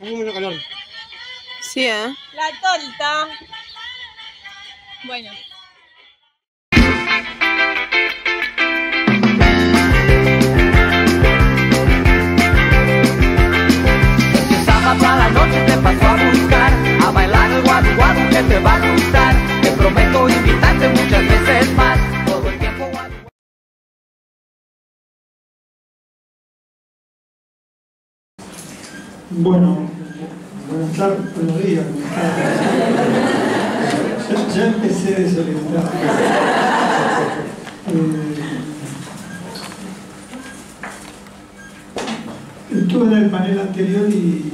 Hace mucho calor. Sí, ¿eh? La torta. Bueno. Sábado a la noche te paso a buscar, a bailar el guadu guadu que te va a gustar. Te prometo invitarte muchas veces más, todo el tiempo guadu. Bueno, buenas tardes, buenos días. Ya empecé desorientado. Estuve en el panel anterior y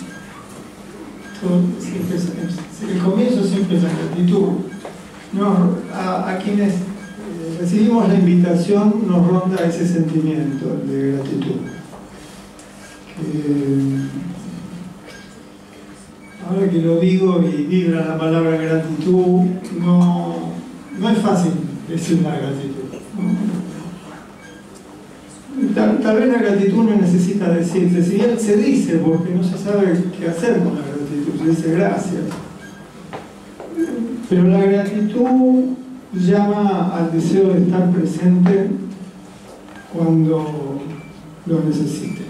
el comienzo siempre es la gratitud. No, a quienes recibimos la invitación nos ronda ese sentimiento de gratitud. Ahora que lo digo y vibra la palabra gratitud, no es fácil decir la gratitud, ¿no? Tal vez la gratitud no necesita decirse, si bien se dice porque no se sabe qué hacer con la gratitud, se dice gracias. Pero la gratitud llama al deseo de estar presente cuando lo necesites.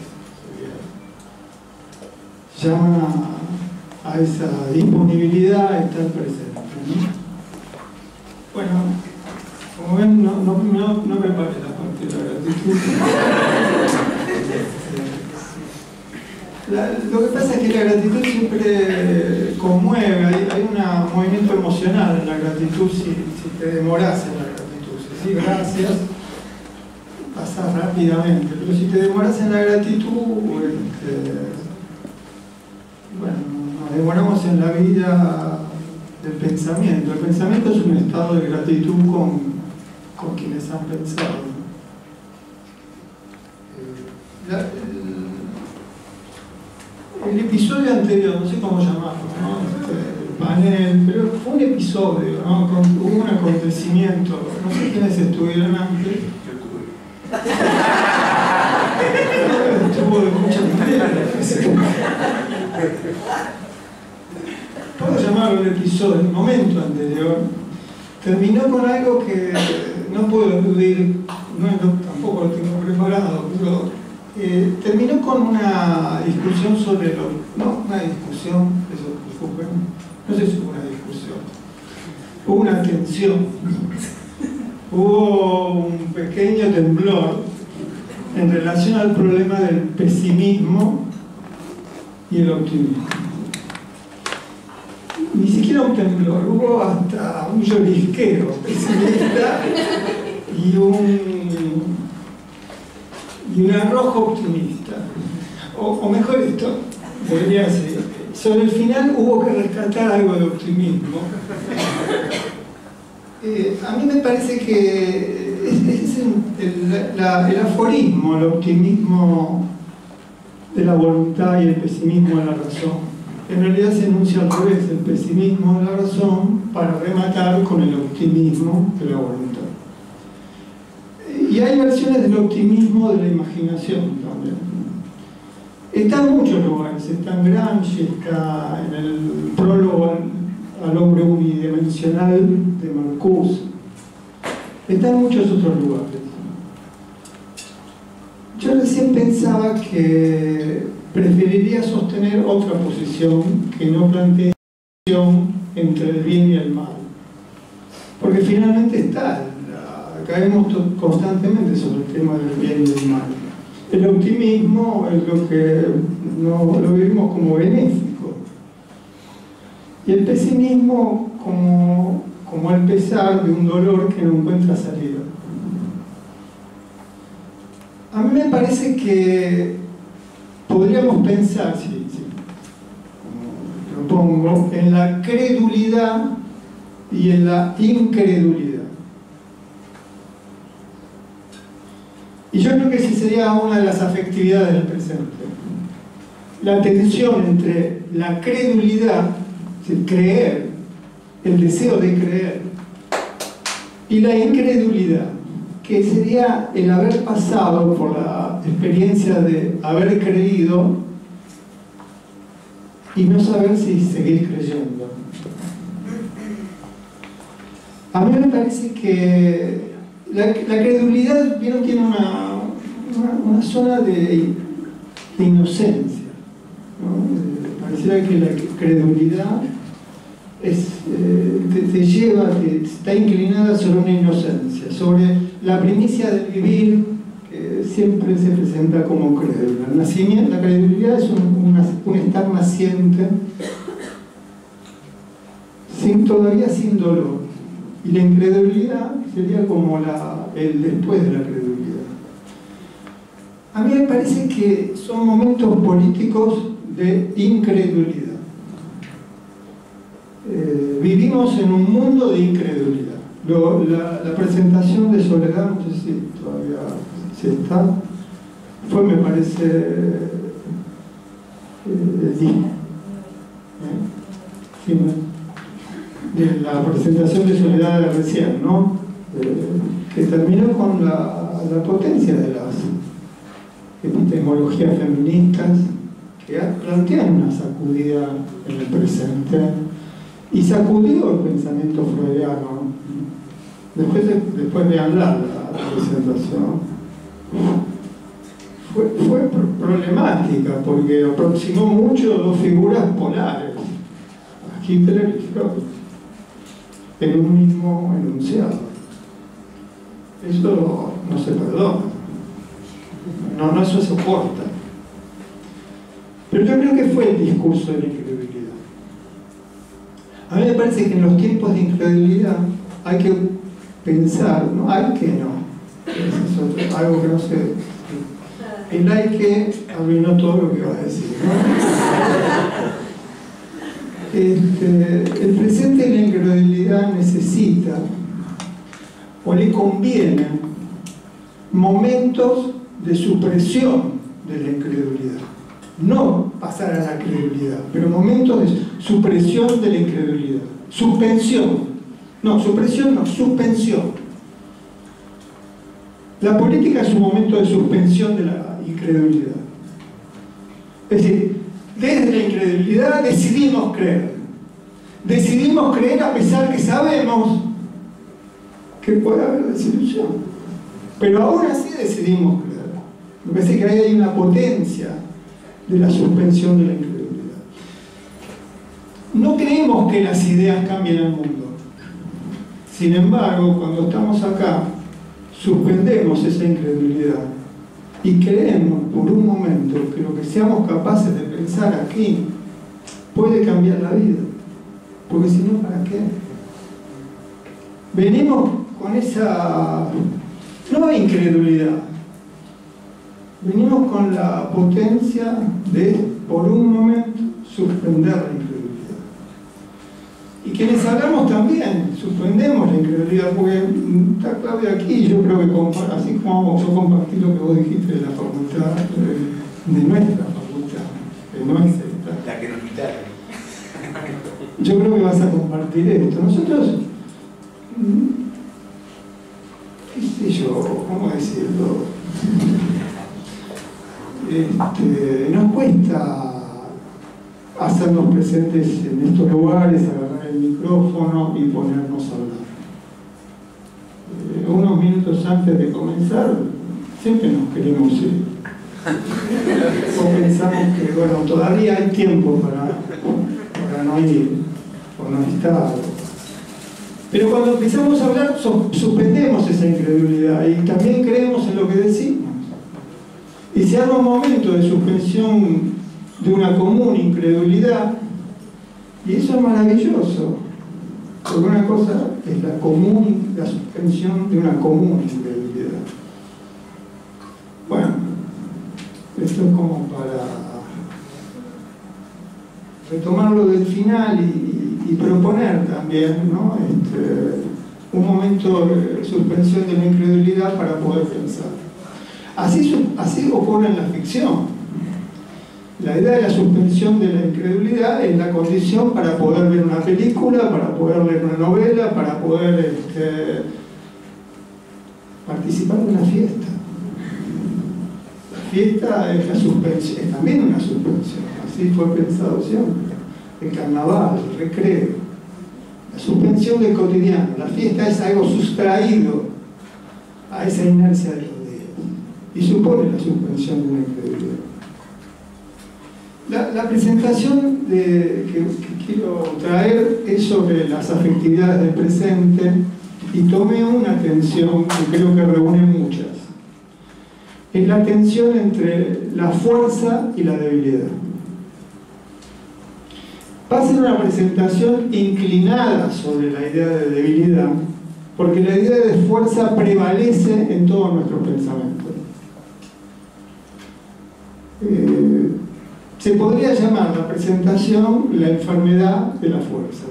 Llama a esa disponibilidad a estar presente, ¿no? Bueno, como ven, no preparé la parte de la gratitud. Lo que pasa es que la gratitud siempre conmueve, hay un movimiento emocional en la gratitud si te demoras en la gratitud. Si decís gracias, pasa rápidamente, pero si te demoras en la gratitud, bueno, nos demoramos en la vida del pensamiento. El pensamiento es un estado de gratitud con quienes han pensado. El episodio anterior, no sé cómo llamarlo, ¿no? El panel, pero fue un episodio, ¿no? Hubo un acontecimiento, no sé quiénes estuvieron antes. Estuvo de mucha manera. Puedo llamarlo el episodio, el momento anterior, terminó con algo que no puedo eludir, tampoco lo tengo preparado, pero terminó con una discusión sobre una discusión, no sé si fue una discusión, hubo una tensión, hubo un pequeño temblor en relación al problema del pesimismo y el optimismo. Ni siquiera un temblor, hubo hasta un llorisqueo pesimista y un arrojo optimista. O mejor esto, debería ser. Sobre el final hubo que rescatar algo de optimismo. A mí me parece que es el aforismo, el optimismo de la voluntad y el pesimismo de la razón. En realidad se enuncia al revés, el pesimismo de la razón para rematar con el optimismo de la voluntad. Y hay versiones del optimismo de la imaginación también. Está en muchos lugares, está en Gramsci, está en el prólogo al hombre unidimensional de Marcuse, está en muchos otros lugares. Yo recién pensaba que preferiría sostener otra posición que no plantee entre el bien y el mal, porque finalmente caemos constantemente sobre el tema del bien y del mal. El optimismo es lo que lo vivimos como benéfico y el pesimismo como el pesar de un dolor que no encuentra salida. A mí me parece que podríamos pensar, como propongo, en la credulidad y en la incredulidad. Y yo creo que esa sería una de las afectividades del presente. La tensión entre la credulidad, creer, el deseo de creer, y la incredulidad, que sería el haber pasado por la experiencia de haber creído y no saber si seguir creyendo. A mí me parece que la credulidad tiene una zona de inocencia, ¿no? Pareciera que la credulidad te lleva, está inclinada sobre una inocencia, sobre la primicia del vivir, que siempre se presenta como crédula. El nacimiento, la credulidad es un estar naciente todavía sin dolor, y la incredulidad sería como el después de la credulidad. A mí me parece que son momentos políticos de incredulidad. Vivimos en un mundo de incredulidad. La presentación de Soledad, no sé si todavía está, fue, me parece, de la presentación de Soledad de recién, ¿no? Que terminó con la potencia de las epistemologías feministas que plantean una sacudida en el presente y sacudió el pensamiento freudiano. Después de hablar la presentación fue problemática porque aproximó mucho dos figuras polares, a Hitler y Freud, en un mismo enunciado. Eso no se perdona, no se soporta. Pero yo creo que fue el discurso de la incredulidad. A mí me parece que en los tiempos de incredulidad hay que pensar, no, hay que no. Eso es algo que no sé. El hay que arruinó todo lo que iba a decir, ¿no? El presente de la incredulidad necesita o le conviene momentos de supresión de la incredulidad. No pasar a la credulidad, pero momentos de supresión de la incredulidad. Suspensión. No, supresión no, suspensión. La política es un momento de suspensión de la incredulidad. Es decir, desde la incredulidad decidimos creer. Decidimos creer a pesar que sabemos que puede haber desilusión. Pero aún así decidimos creer. Me parece que ahí hay una potencia de la suspensión de la incredulidad. No creemos que las ideas cambien el mundo. Sin embargo, cuando estamos acá, suspendemos esa incredulidad y creemos por un momento que lo que seamos capaces de pensar aquí puede cambiar la vida. Porque si no, ¿para qué? Venimos con esa no incredulidad, venimos con la potencia de, por un momento, suspender la incredulidad. Y quienes hablamos también, suspendemos la incredulidad, porque está Claudia aquí, yo creo que así como yo compartí lo que vos dijiste de la facultad, de nuestra facultad, que no es esta. La que nos quitaron. Yo creo que vas a compartir esto. Nosotros, qué sé yo, ¿cómo decirlo? Nos cuesta hacernos presentes en estos lugares, agarrar el micrófono y ponernos a hablar. Unos minutos antes de comenzar, siempre nos queremos ir. O pensamos que, bueno, todavía hay tiempo para no ir, o no estar. Pero cuando empezamos a hablar, suspendemos esa incredulidad y también creemos en lo que decimos. Y se arma un momento de suspensión de una común incredulidad, y eso es maravilloso, porque una cosa es la suspensión de una común incredulidad. Bueno, esto es como para retomarlo del final y proponer también, ¿no? Un momento de suspensión de la incredulidad para poder pensar. Así ocurre en la ficción. La idea de la suspensión de la incredulidad es la condición para poder ver una película, para poder leer una novela, para poder participar de una fiesta. La fiesta es la suspensión, es también una suspensión. así fue pensado siempre. El carnaval, el recreo, la suspensión del cotidiano, la fiesta es algo sustraído a esa inercia de los días y supone la suspensión de una incredulidad. La presentación que quiero traer es sobre las afectividades del presente y tomé una tensión que creo que reúne muchas. Es la tensión entre la fuerza y la debilidad. Va a ser una presentación inclinada sobre la idea de debilidad, porque la idea de fuerza prevalece en todos nuestros pensamientos. Se podría llamar la presentación la enfermedad de la fuerza.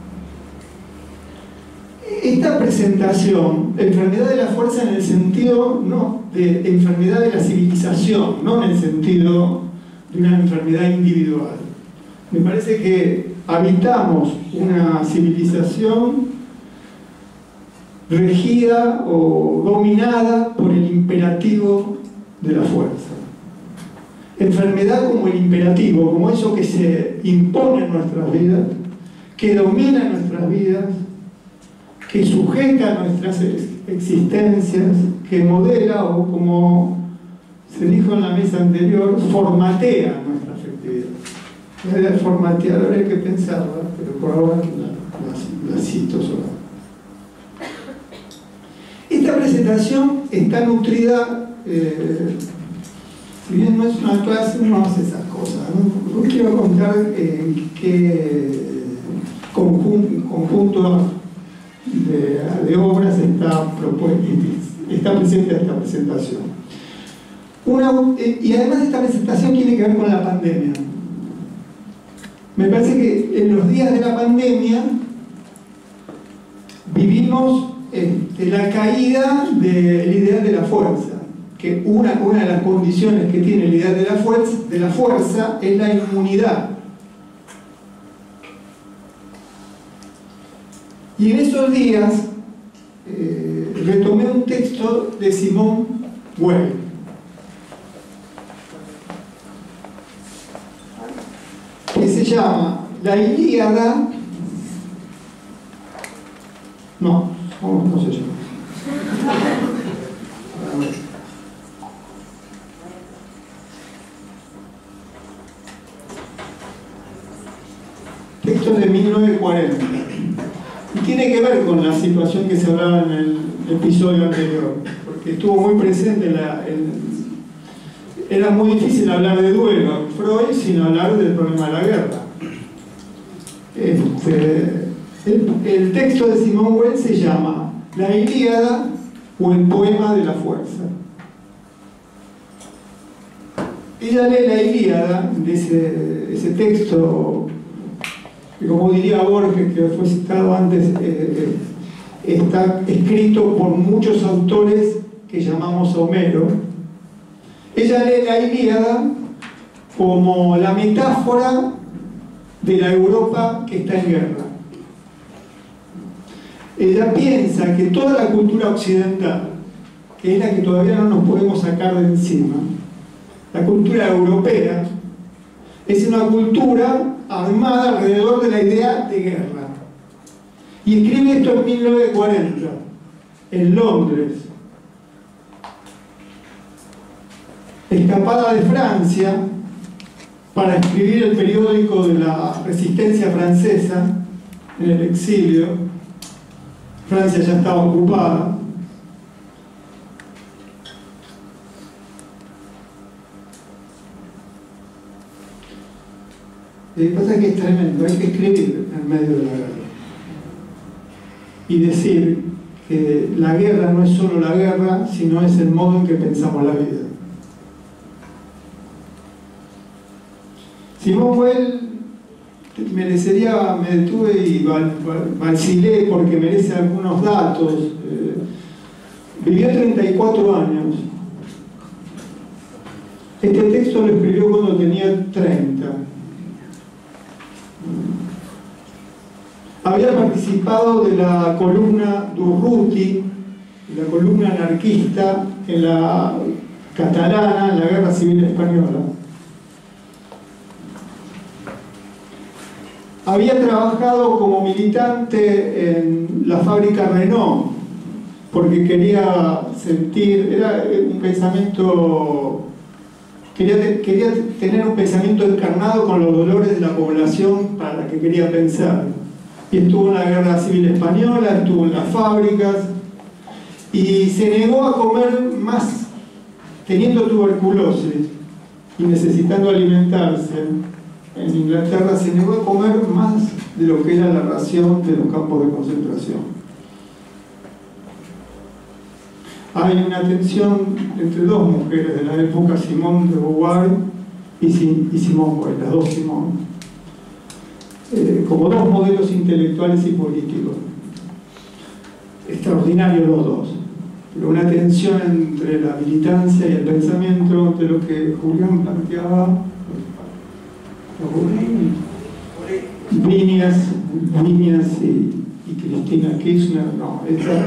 Esta presentación, enfermedad de la fuerza en el sentido no de enfermedad de la civilización, no en el sentido de una enfermedad individual. Me parece que habitamos una civilización regida o dominada por el imperativo de la fuerza. Enfermedad como el imperativo, como eso que se impone en nuestras vidas, que domina nuestras vidas, que sujeta nuestras existencias, que modela o, como se dijo en la mesa anterior, formatea nuestra afectividad. Formatear habría que pensarla, pero por ahora la cito sola. Esta presentación está nutrida, si bien no es una clase, uno hace esas cosas, ¿no? Yo quiero contar en qué conjunto de obras está presente esta presentación. Y además esta presentación tiene que ver con la pandemia. Me parece que en los días de la pandemia vivimos la caída del ideal de la fuerza, que una de las condiciones que tiene el ideal de la fuerza es la inmunidad. Y en esos días retomé un texto de Simone Weil, que se llama La Ilíada. No se llama. Texto de 1940. Y tiene que ver con la situación que se hablaba en el episodio anterior, porque estuvo muy presente era muy difícil hablar de duelo en Freud sin hablar del problema de la guerra. El texto de Simone Weil se llama La Ilíada o el poema de la fuerza. Ella lee la Ilíada, de ese texto, que como diría Borges, que fue citado antes, está escrito por muchos autores que llamamos Homero. Ella lee la Ilíada como la metáfora de la Europa que está en guerra. Ella piensa que toda la cultura occidental, que es la que todavía no nos podemos sacar de encima, la cultura europea, es una cultura armada alrededor de la idea de guerra. Y escribe esto en 1940, en Londres. Escapada de Francia para escribir el periódico de la resistencia francesa en el exilio. Francia ya estaba ocupada. Lo que pasa es que es tremendo, hay que escribir en medio de la guerra y decir que la guerra no es solo la guerra, sino es el modo en que pensamos la vida. Simone Weil me detuve y vacilé porque merece algunos datos. Vivió 34 años. Este texto lo escribió cuando tenía 30. Había participado de la columna Durruti, la columna anarquista en la catalana, en la Guerra Civil Española. había trabajado como militante en la fábrica Renault, porque quería sentir, era un pensamiento, quería tener un pensamiento encarnado con los dolores de la población para la que quería pensar. Y estuvo en la Guerra Civil Española, estuvo en las fábricas, y se negó a comer más, teniendo tuberculosis y necesitando alimentarse. En Inglaterra se negó a comer más de lo que era la ración de los campos de concentración. Hay una tensión entre dos mujeres de la época, Simone de Beauvoir y Simone Weil, las dos Simone, como dos modelos intelectuales y políticos. Extraordinarios los dos, pero una tensión entre la militancia y el pensamiento, entre lo que Julián planteaba, Vinias y Cristina Kirchner. No,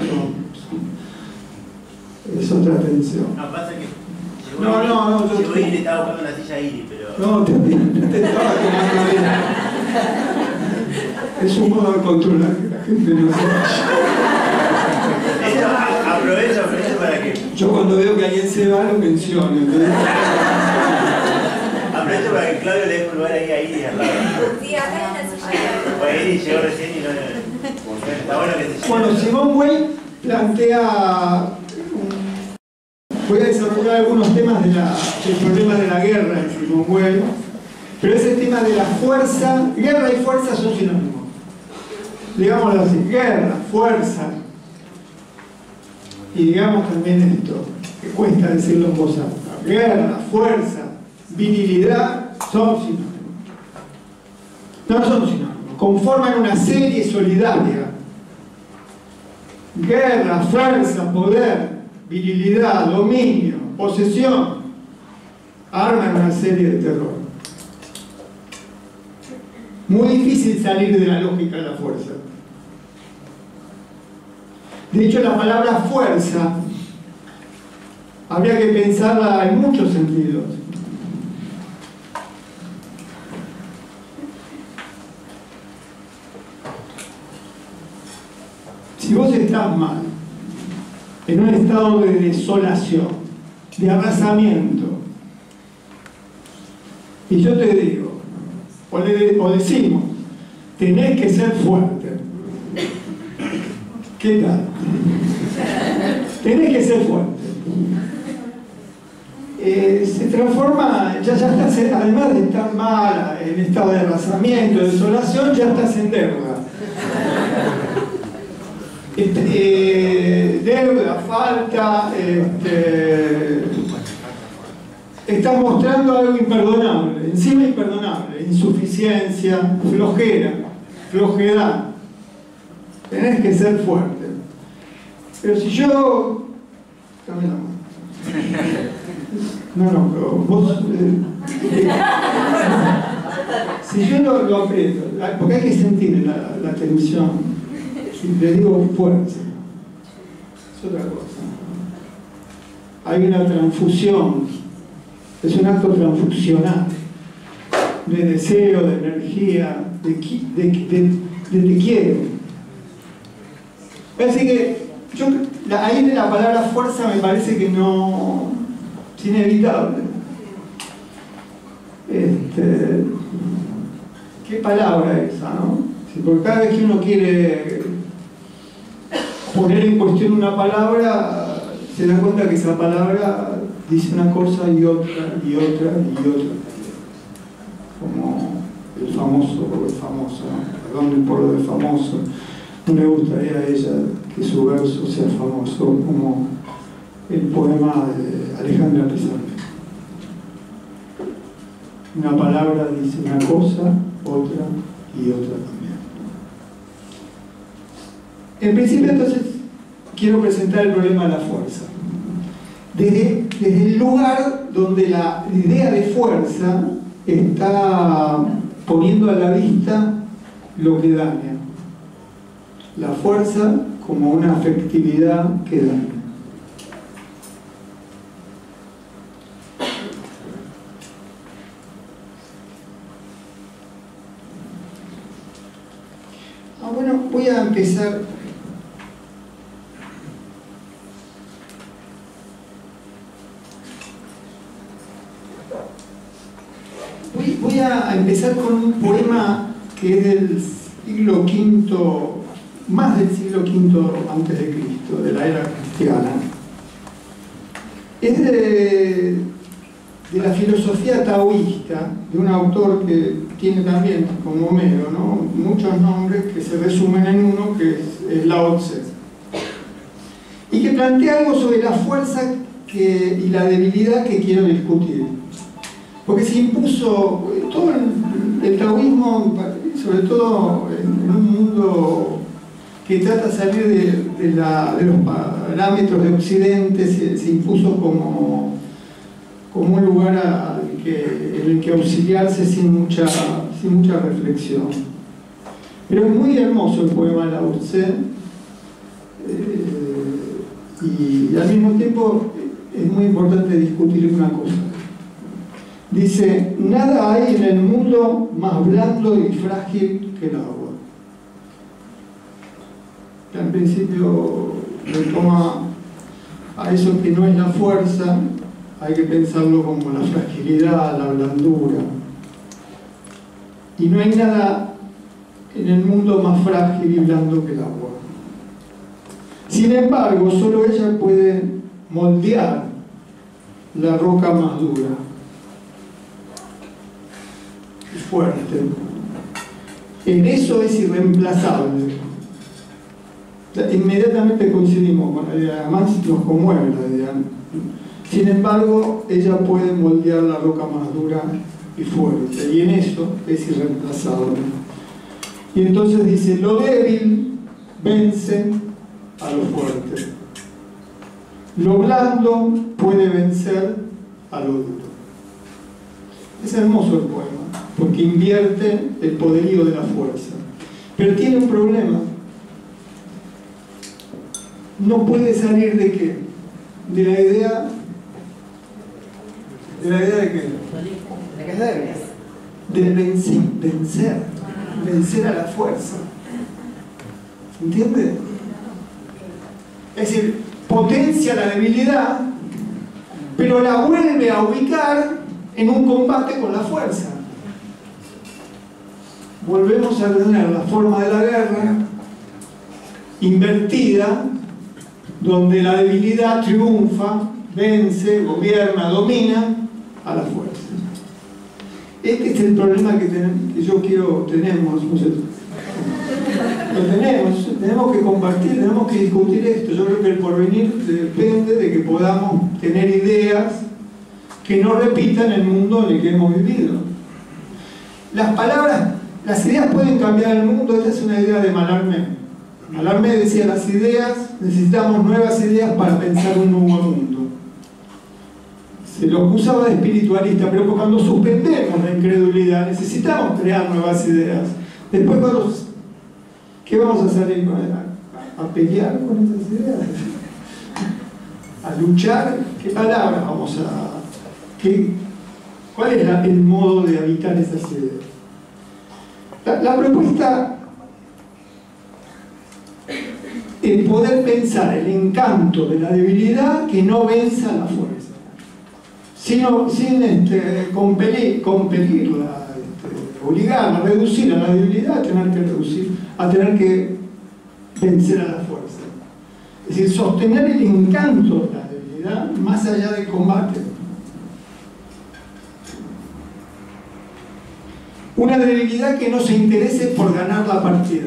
es otra tensión. No, pasa que yo Iri, estaba buscando la silla Iri, pero... No, te estaba tomando bien. Es un modo de controlar que la gente no se vaya. Aprovecho para que... Yo cuando veo que alguien se va, lo menciono. Aprovecho para que Claudio le dé un lugar ahí a Iri al lado. Sí, acá hay una silla. Pues Iri llegó recién y no... Está bueno que se llegue. Bueno, Simone Weil plantea... Voy a desarrollar algunos temas del problema de la guerra en Simone Weil, pero ese tema de la fuerza, guerra y fuerza son sinónimos. Digámoslo así, guerra, fuerza. Y digamos también esto, que cuesta decirlo en voz alta. Guerra, fuerza, virilidad son sinónimos. No son sinónimos, conforman una serie solidaria. Guerra, fuerza, poder, virilidad, dominio, posesión, arman una serie de terror. Muy difícil salir de la lógica de la fuerza. De hecho, la palabra fuerza habría que pensarla en muchos sentidos. Si vos estás mal, en un estado de desolación, de arrasamiento, y yo te digo, o decimos, tenés que ser fuerte. ¿Qué tal? Tenés que ser fuerte. Se transforma, ya estás, además de estar mal, en estado de arrasamiento, de desolación, ya estás en deuda. Deuda, falta, estás mostrando algo imperdonable, encima imperdonable, insuficiencia, flojedad. Tenés que ser fuerte. Pero si yo... Dame la mano. No, pero vos... si yo lo aprieto, porque hay que sentir la tensión. Si le digo fuerza, es otra cosa. Hay una transfusión, es un acto transfusional de deseo, de energía, de te quiero. Así que ahí de la palabra fuerza me parece que no es inevitable. ¿Qué palabra esa, no? Porque cada vez que uno quiere poner en cuestión una palabra, se da cuenta que esa palabra dice una cosa y otra, y otra, y otra. Como el famoso, ¿no? Perdón por lo de famoso. No me gustaría a ella que su verso sea famoso como el poema de Alejandra Pizarro. Una palabra dice una cosa, otra y otra también. En principio, entonces, quiero presentar el problema de la fuerza. Desde el lugar donde la idea de fuerza está poniendo a la vista lo que daña. La fuerza como una afectividad que daña. Bueno, voy a empezar. Voy a empezar con un poema que es del siglo V, más del siglo V antes de Cristo, de la era cristiana. Es de la filosofía taoísta, de un autor que tiene también, como Homero, ¿no?, muchos nombres que se resumen en uno, que es Lao Tse, y que plantea algo sobre la fuerza y la debilidad que quiero discutir. Porque se impuso todo el taoísmo, sobre todo en un mundo que trata de salir de los parámetros de Occidente, se impuso como un lugar en el que auxiliarse sin mucha reflexión. Pero es muy hermoso el poema de Lao Tse, y al mismo tiempo es muy importante discutir una cosa. Dice: nada hay en el mundo más blando y frágil que el agua. En principio retoma a eso que no es la fuerza, hay que pensarlo como la fragilidad, la blandura. Y no hay nada en el mundo más frágil y blando que el agua. Sin embargo, solo ella puede moldear la roca más dura y fuerte. En eso es irreemplazable. Inmediatamente coincidimos con la idea, además nos conmueve la idea. Sin embargo, ella puede moldear la roca más dura y fuerte, y en eso es irreemplazable. Y entonces dice: lo débil vence a lo fuerte, lo blando puede vencer a lo duro. Es hermoso el poema, porque invierte el poderío de la fuerza, pero tiene un problema. No puede salir ¿de qué? De la idea de qué? ¿De qué es débil? De vencer a la fuerza. ¿Se entiende? Es decir, potencia la debilidad, pero la vuelve a ubicar en un combate con la fuerza. Volvemos a tener la forma de la guerra invertida, donde la debilidad triunfa, vence, gobierna, domina a la fuerza. Este es el problema que tenemos, no sé, lo tenemos que compartir, tenemos que discutir esto. Yo creo que el porvenir depende de que podamos tener ideas que no repitan el mundo en el que hemos vivido. Las palabras, las ideas pueden cambiar el mundo. Esta es una idea de Mallarmé. Mallarmé decía: las ideas, necesitamos nuevas ideas para pensar un nuevo mundo. Se lo acusaba de espiritualista, pero cuando suspendemos la incredulidad necesitamos crear nuevas ideas. Después, ¿qué vamos a salir con ella? ¿A pelear con esas ideas? ¿A luchar? ¿Qué palabras vamos a...? ¿Cuál es el modo de habitar esas ideas? La propuesta es poder pensar el encanto de la debilidad que no venza la fuerza, sin compelirla, obligarla, reducir a la debilidad, a tener que vencer a la fuerza. Es decir, sostener el encanto de la debilidad más allá del combate. Una debilidad que no se interese por ganar la partida.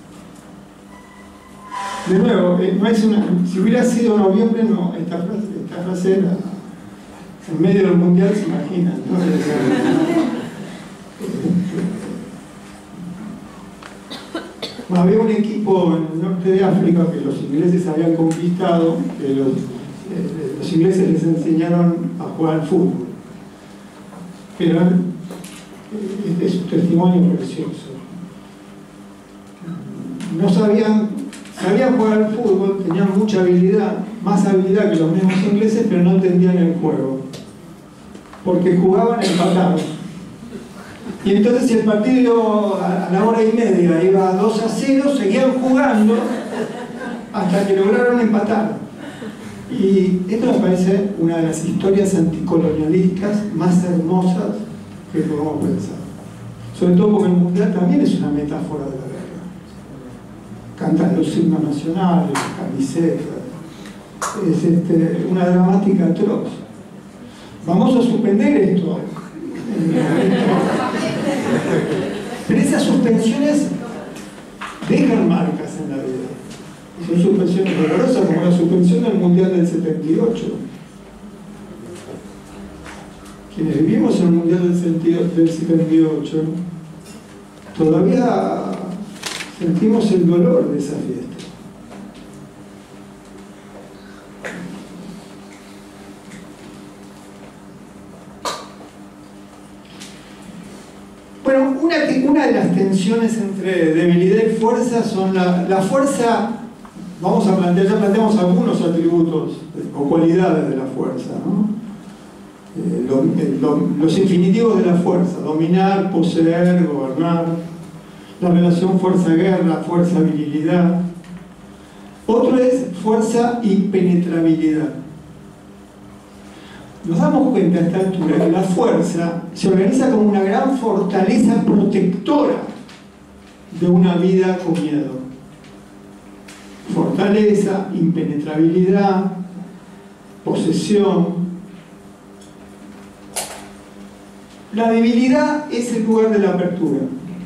De nuevo, no es si hubiera sido noviembre, no, esta frase era en medio del mundial, se imaginan, ¿no? Había un equipo en el norte de África que los ingleses habían conquistado, que los ingleses les enseñaron a jugar al fútbol. Pero es un testimonio precioso. No sabían jugar al fútbol, tenían mucha habilidad, más habilidad que los mismos ingleses, pero no entendían el juego, porque jugaban empatados. Y entonces si el partido a la hora y media iba 2-0, seguían jugando hasta que lograron empatar. Y esto me parece una de las historias anticolonialistas más hermosas que podemos pensar. Sobre todo porque el Mundial también es una metáfora de la guerra. Cantan los himnos nacionales, las camisetas. Es una dramática atroz. Vamos a suspender esto. Pero esas suspensiones dejan marcas en la vida. Son suspensiones dolorosas, como la suspensión del Mundial del 78. Quienes vivimos en el Mundial del 78 todavía sentimos el dolor de esa fiesta. Bueno, una de las tensiones entre debilidad y fuerza son la fuerza. Vamos a plantear, ya planteamos algunos atributos o cualidades de la fuerza, ¿no? Los infinitivos de la fuerza: dominar, poseer, gobernar, la relación fuerza-guerra, fuerza-virilidad. Otro es fuerza y penetrabilidad. Nos damos cuenta a esta altura que la fuerza se organiza como una gran fortaleza protectora de una vida con miedo. Fortaleza, impenetrabilidad, posesión. La debilidad es el lugar de la apertura.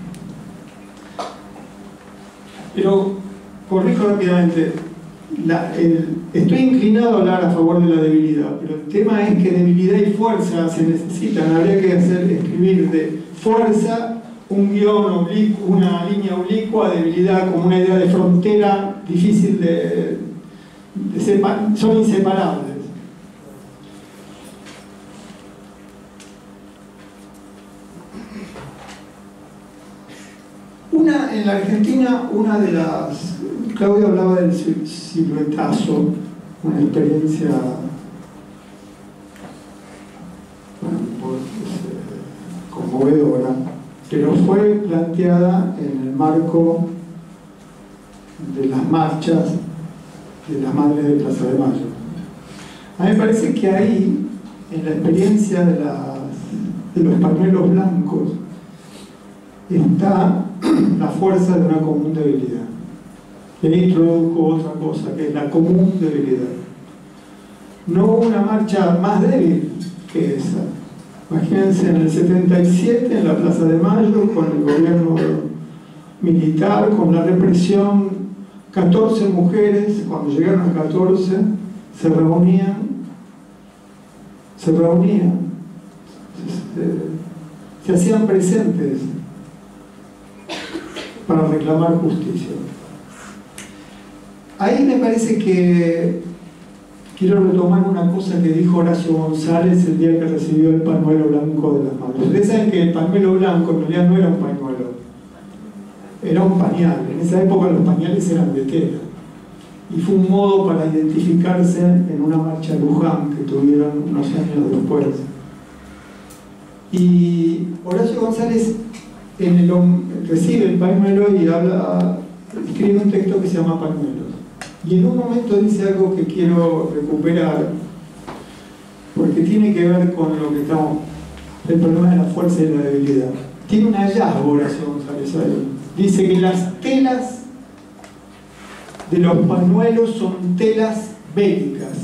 Pero, corrijo rápidamente, estoy inclinado a hablar a favor de la debilidad, pero el tema es que debilidad y fuerza se necesitan. Habría que escribir de fuerza un guión oblicuo, una línea oblicua, debilidad como una idea de frontera difícil de separar, son inseparables. En la Argentina, una de las... Claudio hablaba del siluetazo, una experiencia conmovedora, pero fue planteada en el marco de las marchas de las Madres de Plaza de Mayo. A mí me parece que ahí, en la experiencia de los pañuelos blancos, está la fuerza de una común debilidad. Y ahí introdujo otra cosa, que es la común debilidad. No hubo una marcha más débil que esa. Imagínense en el 77, en la Plaza de Mayo, con el gobierno militar, con la represión, 14 mujeres, cuando llegaron a 14, se reunían, se hacían presentes para reclamar justicia. Ahí me parece que quiero retomar una cosa que dijo Horacio González el día que recibió el pañuelo blanco de las manos. Ustedes saben que el pañuelo blanco en realidad no era un pañuelo, era un pañal. En esa época los pañales eran de tela. Y fue un modo para identificarse en una marcha Luján que tuvieron unos años después. Y Horacio González recibe el pañuelo y escribe un texto que se llama Pañuelos. Y en un momento dice algo que quiero recuperar, porque tiene que ver con lo que estamos, el problema de la fuerza y la debilidad. Tiene un hallazgo Horacio González ahí. Dice que las telas de los pañuelos son telas bélicas,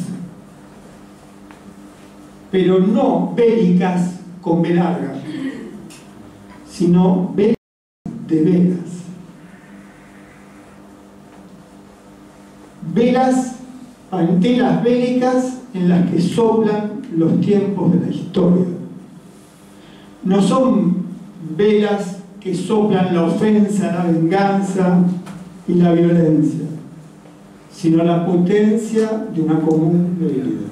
pero no bélicas con B larga, sino bélicas de velas. Telas bélicas en las que soplan los tiempos de la historia. No son velas que soplan la ofensa, la venganza y la violencia, sino la potencia de una común debilidad.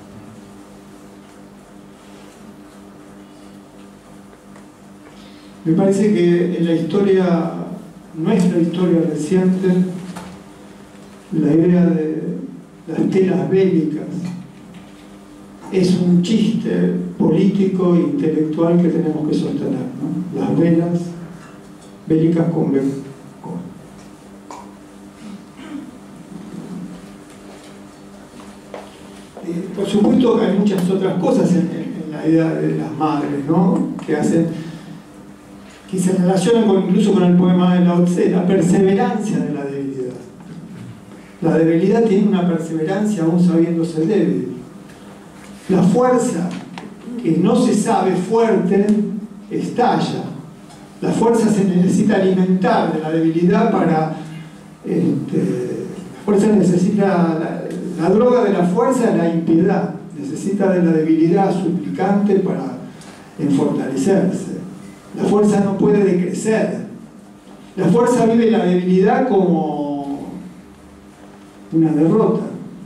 Me parece que en la historia, nuestra historia reciente, la idea de las telas bélicas es un chiste político e intelectual que tenemos que sostener, ¿no? Las velas bélicas con B. Por supuesto que hay muchas otras cosas en la idea de las madres, ¿no? que se relacionan incluso con el poema de Lao Tse, la perseverancia de la debilidad. La debilidad tiene una perseverancia aún sabiéndose débil. La fuerza que no se sabe fuerte estalla. La fuerza se necesita alimentar de la debilidad para... la fuerza necesita... La droga de la fuerza es la impiedad. Necesita de la debilidad suplicante para fortalecerse. La fuerza no puede decrecer. La fuerza vive la debilidad como una derrota.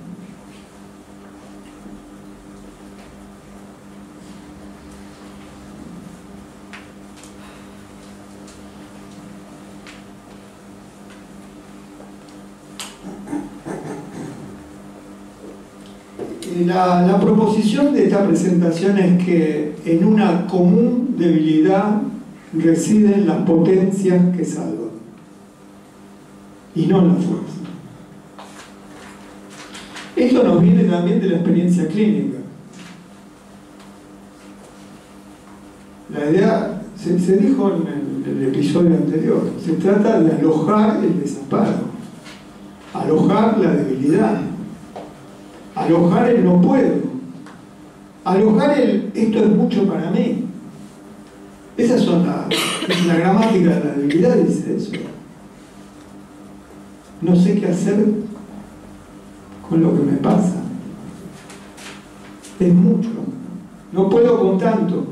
La proposición de esta presentación es que en una común debilidad residen las potencias que salvan y no la fuerza. Esto nos viene también de la experiencia clínica. La idea, se dijo en el episodio anterior, se trata de alojar el desamparo, alojar la debilidad, alojar el no puedo, alojar el esto es mucho para mí. Esas son la gramática de la debilidad, dice eso. No sé qué hacer con lo que me pasa. Es mucho. No puedo con tanto.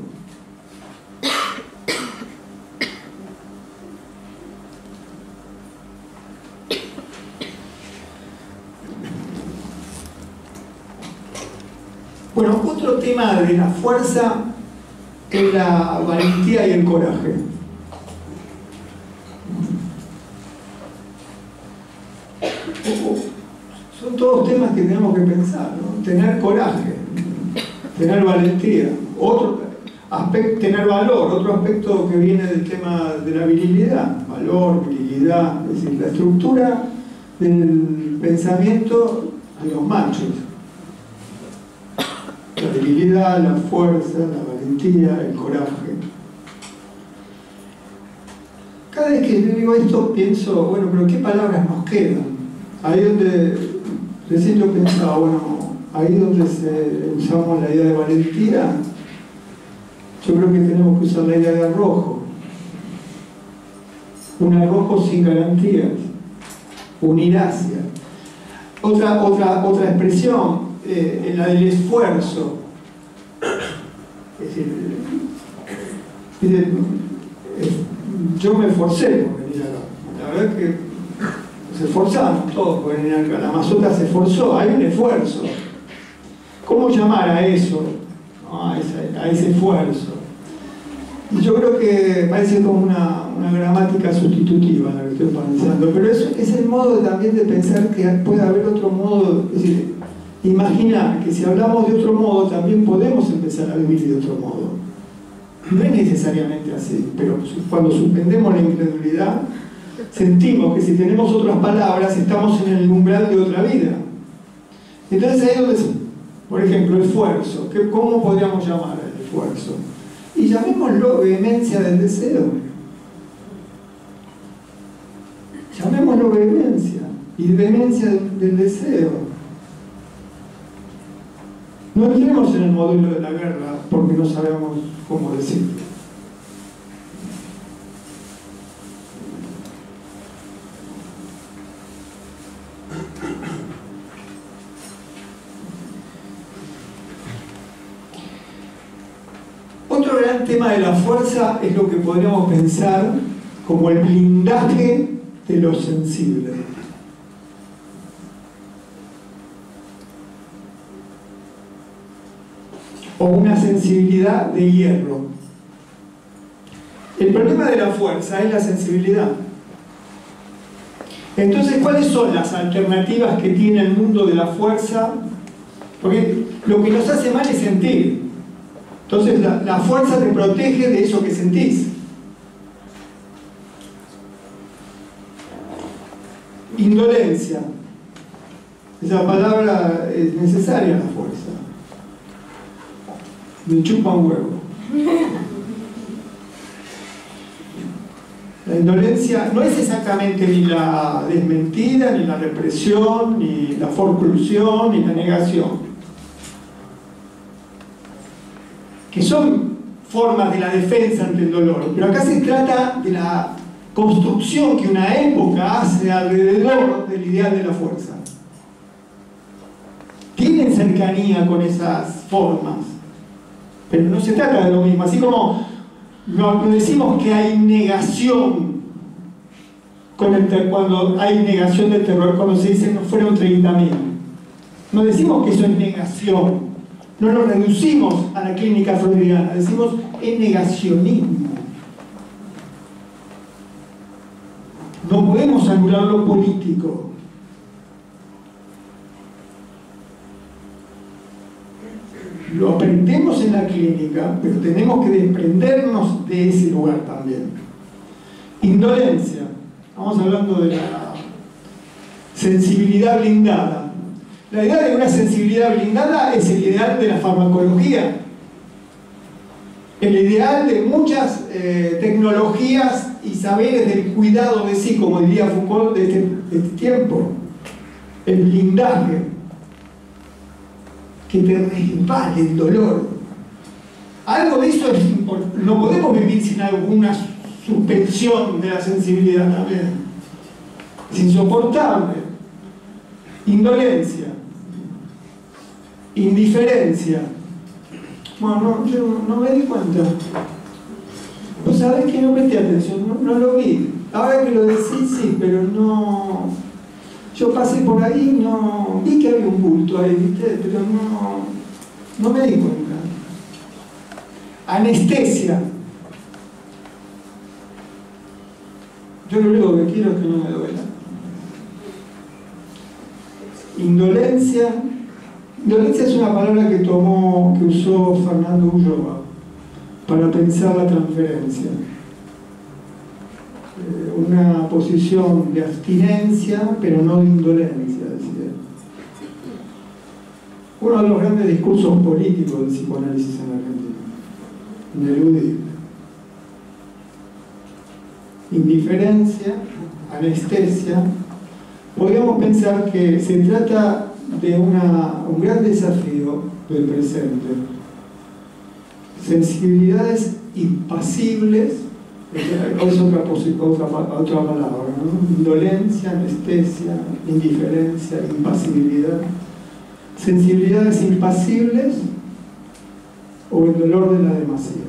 Bueno, otro tema de la fuerza es la valentía y el coraje. Son todos temas que tenemos que pensar, ¿no? Tener coraje, tener valentía, otro aspecto, tener valor, otro aspecto que viene del tema de la virilidad, valor, virilidad, es decir, la estructura del pensamiento de los machos. La debilidad, la fuerza, la valentía, el coraje. Cada vez que yo digo esto pienso, bueno, pero ¿qué palabras nos quedan? Ahí donde, recién yo pensaba, bueno, ahí donde usamos la idea de valentía, yo creo que tenemos que usar la idea de arrojo. Un arrojo sin garantías, un iracia. Otra expresión, la del esfuerzo. Es decir, yo me esforcé por venir acá. La verdad es que se esforzaron todos por venir acá. La Mazota se esforzó, hay un esfuerzo. ¿Cómo llamar a eso? A ese esfuerzo. Y yo creo que parece como una gramática sustitutiva la que estoy pensando, pero es el modo también de pensar que puede haber otro modo. Es decir, imaginar que si hablamos de otro modo también podemos empezar a vivir de otro modo. No es necesariamente así, pero cuando suspendemos la incredulidad sentimos que si tenemos otras palabras estamos en el umbral de otra vida. Entonces ahí es donde, por ejemplo, esfuerzo. ¿Cómo podríamos llamar el esfuerzo? Y llamémoslo vehemencia del deseo. Llamémoslo vehemencia y vehemencia del deseo. No entremos en el modelo de la guerra porque no sabemos cómo decirlo. Otro gran tema de la fuerza es lo que podríamos pensar como el blindaje de lo sensible. O una sensibilidad de hierro. El problema de la fuerza es la sensibilidad. Entonces, ¿cuáles son las alternativas que tiene el mundo de la fuerza? Porque lo que nos hace mal es sentir. Entonces la fuerza te protege de eso que sentís. Indolencia. Esa palabra es necesaria, la fuerza. Me chupa un huevo. La indolencia no es exactamente ni la desmentida, ni la represión, ni la forclusión, ni la negación, que son formas de la defensa ante el dolor, pero acá se trata de la construcción que una época hace alrededor del ideal de la fuerza. Tienen cercanía con esas formas, pero no se trata de lo mismo. Así como no decimos que hay negación cuando hay negación del terror, cuando se dice no fueron 30.000. No decimos que eso es negación. No lo reducimos a la clínica freudiana, decimos es negacionismo. No podemos anular lo político. Lo aprendemos en la clínica, pero tenemos que desprendernos de ese lugar también. Indolencia. Estamos hablando de la sensibilidad blindada. La idea de una sensibilidad blindada es el ideal de la farmacología. El ideal de muchas tecnologías y saberes del cuidado de sí, como diría Foucault de este tiempo. El blindaje. Que te resbale el dolor. Algo de eso es importante. No podemos vivir sin alguna suspensión de la sensibilidad también. Es insoportable. Indolencia. Indiferencia. Bueno, yo no me di cuenta. Vos sabés que no presté atención, no lo vi. Ahora que lo decís, sí, pero no... Yo pasé por ahí, no... Vi que había un bulto ahí, ¿viste? Pero no me di cuenta. Anestesia. Yo lo único que quiero es que no me duela. Indolencia. Indolencia es una palabra que usó Fernando Ulloa para pensar la transferencia. Una posición de abstinencia, pero no de indolencia, decía. Uno de los grandes discursos políticos del psicoanálisis en Argentina. Ineludible. Indiferencia, anestesia. Podríamos pensar que se trata de un gran desafío del presente. Sensibilidades impasibles, es otra palabra, ¿no? Indolencia, anestesia, indiferencia, impasibilidad. Sensibilidades impasibles o el dolor de la demasía.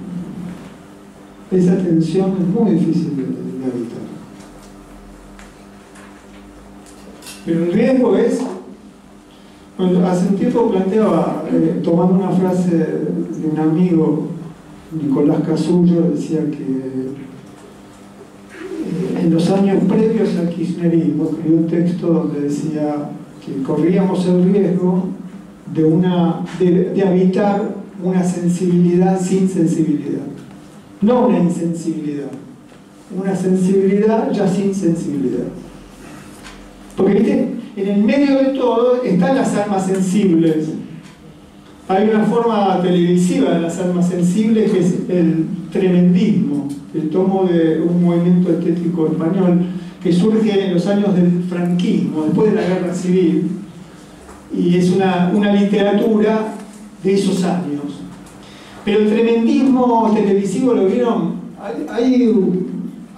Esa tensión es muy difícil de evitar. Pero el riesgo es, bueno, hace un tiempo planteaba, tomando una frase de un amigo, Nicolás Casullo, decía que en los años previos al kirchnerismo escribió un texto donde decía que corríamos el riesgo de habitar una sensibilidad sin sensibilidad. No una insensibilidad, una sensibilidad ya sin sensibilidad. Porque, ¿viste? En el medio de todo están las almas sensibles. Hay una forma televisiva de las almas sensibles que es el tremendismo, el tomo de un movimiento estético español que surge en los años del franquismo, después de la guerra civil, y es una literatura de esos años. Pero el tremendismo televisivo, ¿lo vieron? Hay un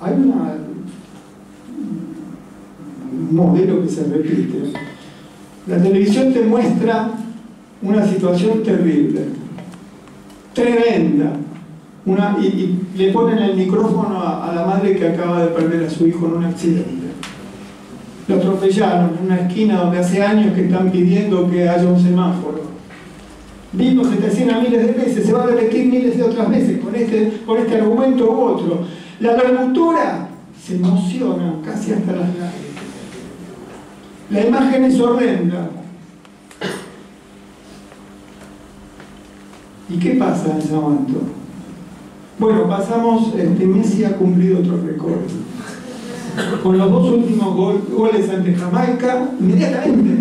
modelo que se repite. La televisión te muestra una situación terrible, tremenda, y le ponen el micrófono a la madre que acaba de perder a su hijo en un accidente. Lo atropellaron en una esquina donde hace años que están pidiendo que haya un semáforo. Vimos esta escena miles de veces, se va a repetir miles de otras veces con este argumento u otro. La locutora se emociona casi hasta las lágrimas. La imagen es horrenda. ¿Y qué pasa en ese momento? Bueno, pasamos, Messi ha cumplido otro récord. Con los 2 últimos goles ante Jamaica, inmediatamente.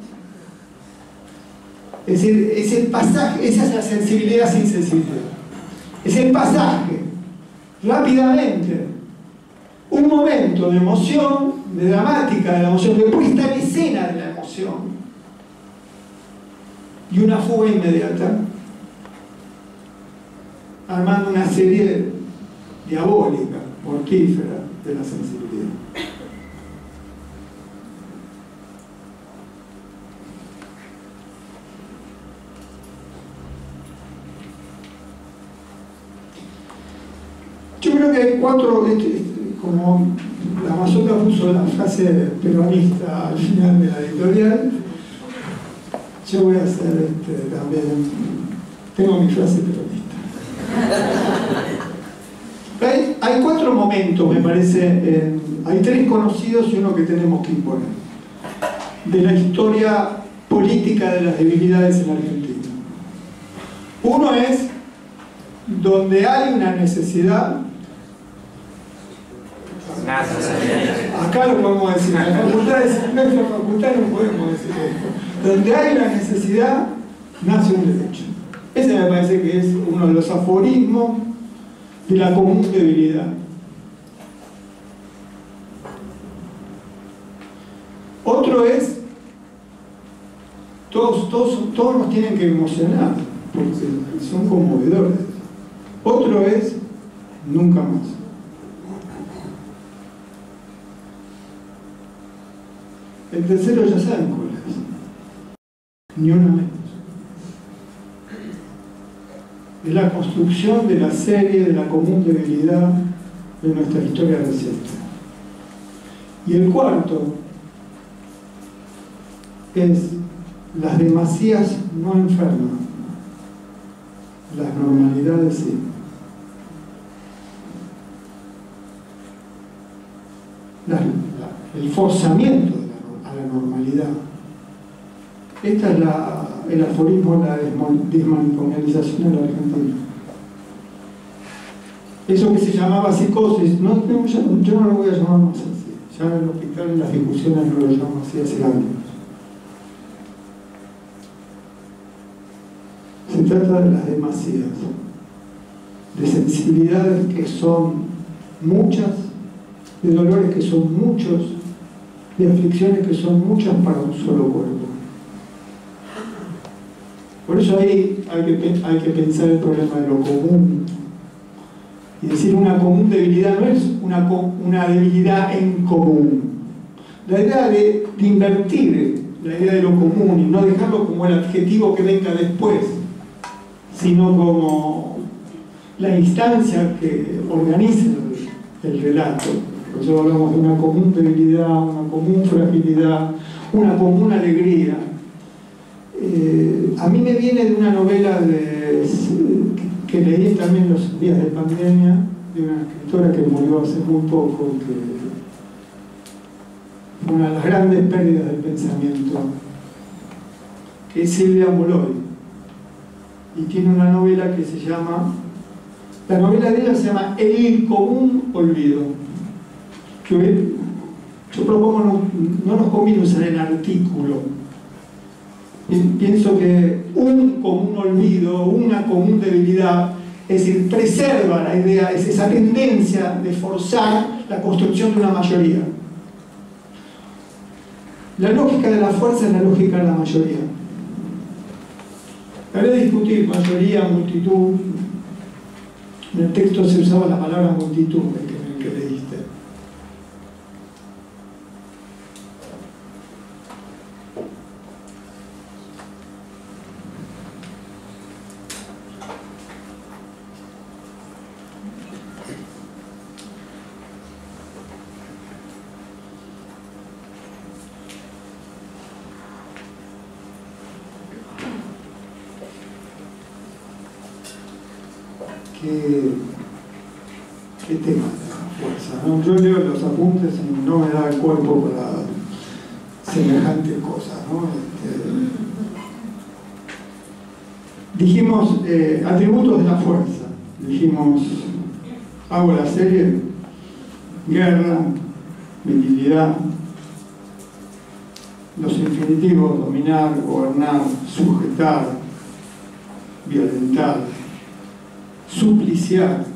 Es decir, es el pasaje, esa es la sensibilidad sin sensibilidad. Es el pasaje, rápidamente, un momento de emoción, de dramática de la emoción, de puesta en escena de la emoción, y una fuga inmediata, armando una serie diabólica, mortífera de la sensibilidad. Yo creo que hay 4, como la Mazota puso la frase peronista al final de la editorial, yo voy a hacer también, tengo mi frase peronista. Hay 4 momentos, me parece, hay 3 conocidos y uno que tenemos que imponer, de la historia política de las debilidades en Argentina. Uno es donde hay una necesidad. Acá lo podemos decir, en nuestra facultad no podemos decir esto. Donde hay una necesidad, nace un derecho. Ese me parece que es uno de los aforismos de la común debilidad. Otro es, todos nos tienen que emocionar, porque son conmovedores. Otro es, nunca más. El tercero ya saben cuál es. Ni una menos. Es la construcción de la serie de la común debilidad de nuestra historia reciente. Y el cuarto es las demasías no enferman, las normalidades sí. El forzamiento a la normalidad. Esta es el aforismo de la desmanicomialización en la Argentina. Eso que se llamaba psicosis, yo no lo voy a llamar más así. Ya en el hospital, en las discusiones, no lo llamo así hace años. Se trata de las demasías, de sensibilidades que son muchas, de dolores que son muchos, de aflicciones que son muchas para un solo cuerpo. Por eso ahí hay que pensar el problema de lo común. Y decir una común debilidad no es una debilidad en común. La idea de invertir la idea de lo común y no dejarlo como el adjetivo que venga después, sino como la instancia que organiza el relato. Por eso hablamos de una común debilidad, una común fragilidad, una común alegría. A mí me viene de una novela que leí también los días de pandemia, de una escritora que murió hace muy poco, que fue una de las grandes pérdidas del pensamiento, que es Silvia Molloy, y tiene una novela que se llama, la novela de ella se llama El común olvido. Yo propongo no nos conviene usar el artículo. Pienso que un común olvido, una común debilidad, es decir, preserva la idea, es esa tendencia de forzar la construcción de una mayoría. La lógica de la fuerza es la lógica de la mayoría. Habría de discutir mayoría, multitud. En el texto se usaba la palabra multitud, el que leíste. ¿Qué tema de la fuerza, ¿no? Yo leo los apuntes y no me da el cuerpo para semejante cosa, ¿no? dijimos atributos de la fuerza. Dijimos, hago la serie, guerra, virilidad, los infinitivos, dominar, gobernar, sujetar, violentar, supliciar,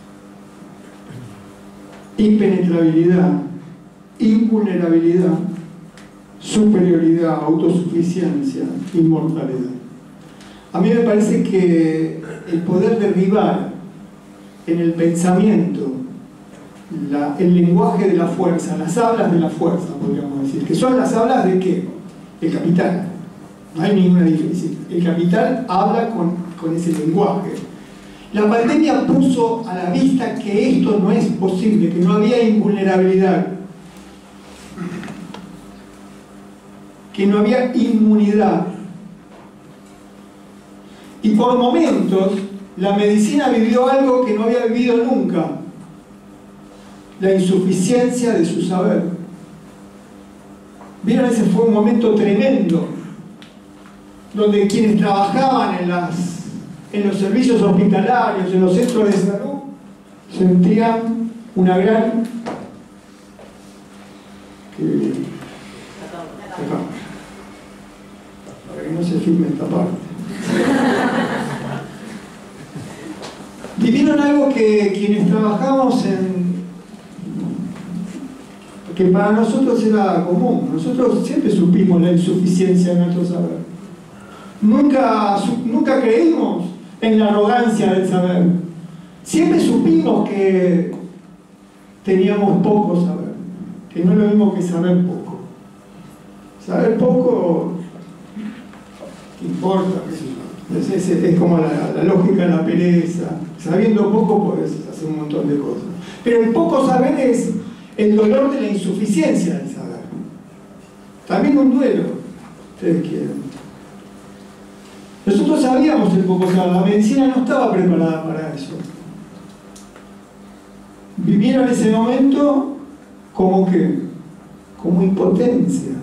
impenetrabilidad, invulnerabilidad, superioridad, autosuficiencia, inmortalidad. A mí me parece que el poder derribar en el pensamiento el lenguaje de la fuerza, las hablas de la fuerza, podríamos decir, que son las hablas de ¿qué? El capital. No hay ninguna diferencia. El capital habla con ese lenguaje. La pandemia puso a la vista que esto no es posible, que no había invulnerabilidad, que no había inmunidad. Y por momentos la medicina vivió algo que no había vivido nunca: la insuficiencia de su saber. ¿Vieron? Ese fue un momento tremendo, donde quienes trabajaban en los servicios hospitalarios, en los centros de salud, sentían una gran... Para que no se filme esta parte. Vivieron algo que quienes trabajamos que para nosotros era común. Nosotros siempre supimos la insuficiencia de nuestro saber. Nunca creímos en la arrogancia del saber. Siempre supimos que teníamos poco saber, que no es lo mismo que saber poco. Saber poco, ¿qué importa? Es como la lógica de la pereza. Sabiendo poco podés hacer un montón de cosas. Pero el poco saber es el dolor de la insuficiencia del saber. También un duelo, ustedes quieren. Nosotros sabíamos el poco saber, la medicina no estaba preparada para eso. Vivieron ese momento como ¿qué? Como impotencia.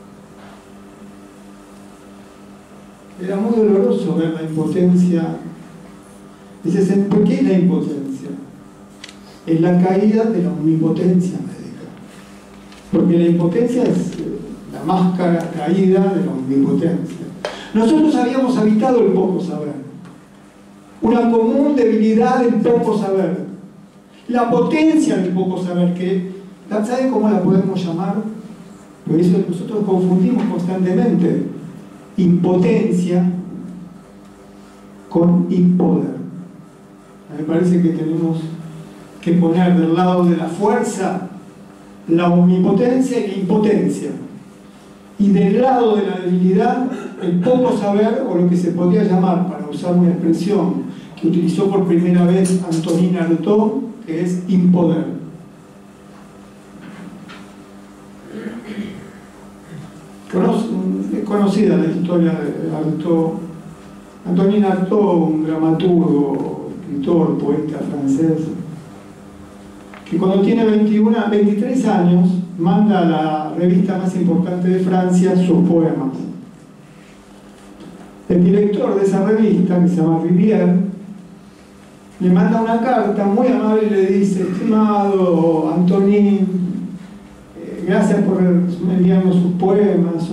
Era muy doloroso ver la impotencia. Dices, ¿por qué la impotencia? Es la caída de la omnipotencia médica. Porque la impotencia es la máscara caída de la omnipotencia. Nosotros habíamos habitado el poco saber. Una común debilidad del poco saber. La potencia del poco saber, que ¿saben cómo la podemos llamar? Por eso nosotros confundimos constantemente impotencia con impoder. Me parece que tenemos que poner del lado de la fuerza la omnipotencia y la impotencia, y del lado de la debilidad el poco saber, o lo que se podría llamar, para usar una expresión que utilizó por primera vez Antonin Artaud, que es impoder. Es conocida la historia de Artaud. Antonin Artaud, un dramaturgo, escritor, poeta francés, que cuando tiene 23 años manda a la revista más importante de Francia sus poemas. El director de esa revista, que se llama Rivière, le manda una carta muy amable y le dice: estimado Antonin, gracias por enviarnos sus poemas,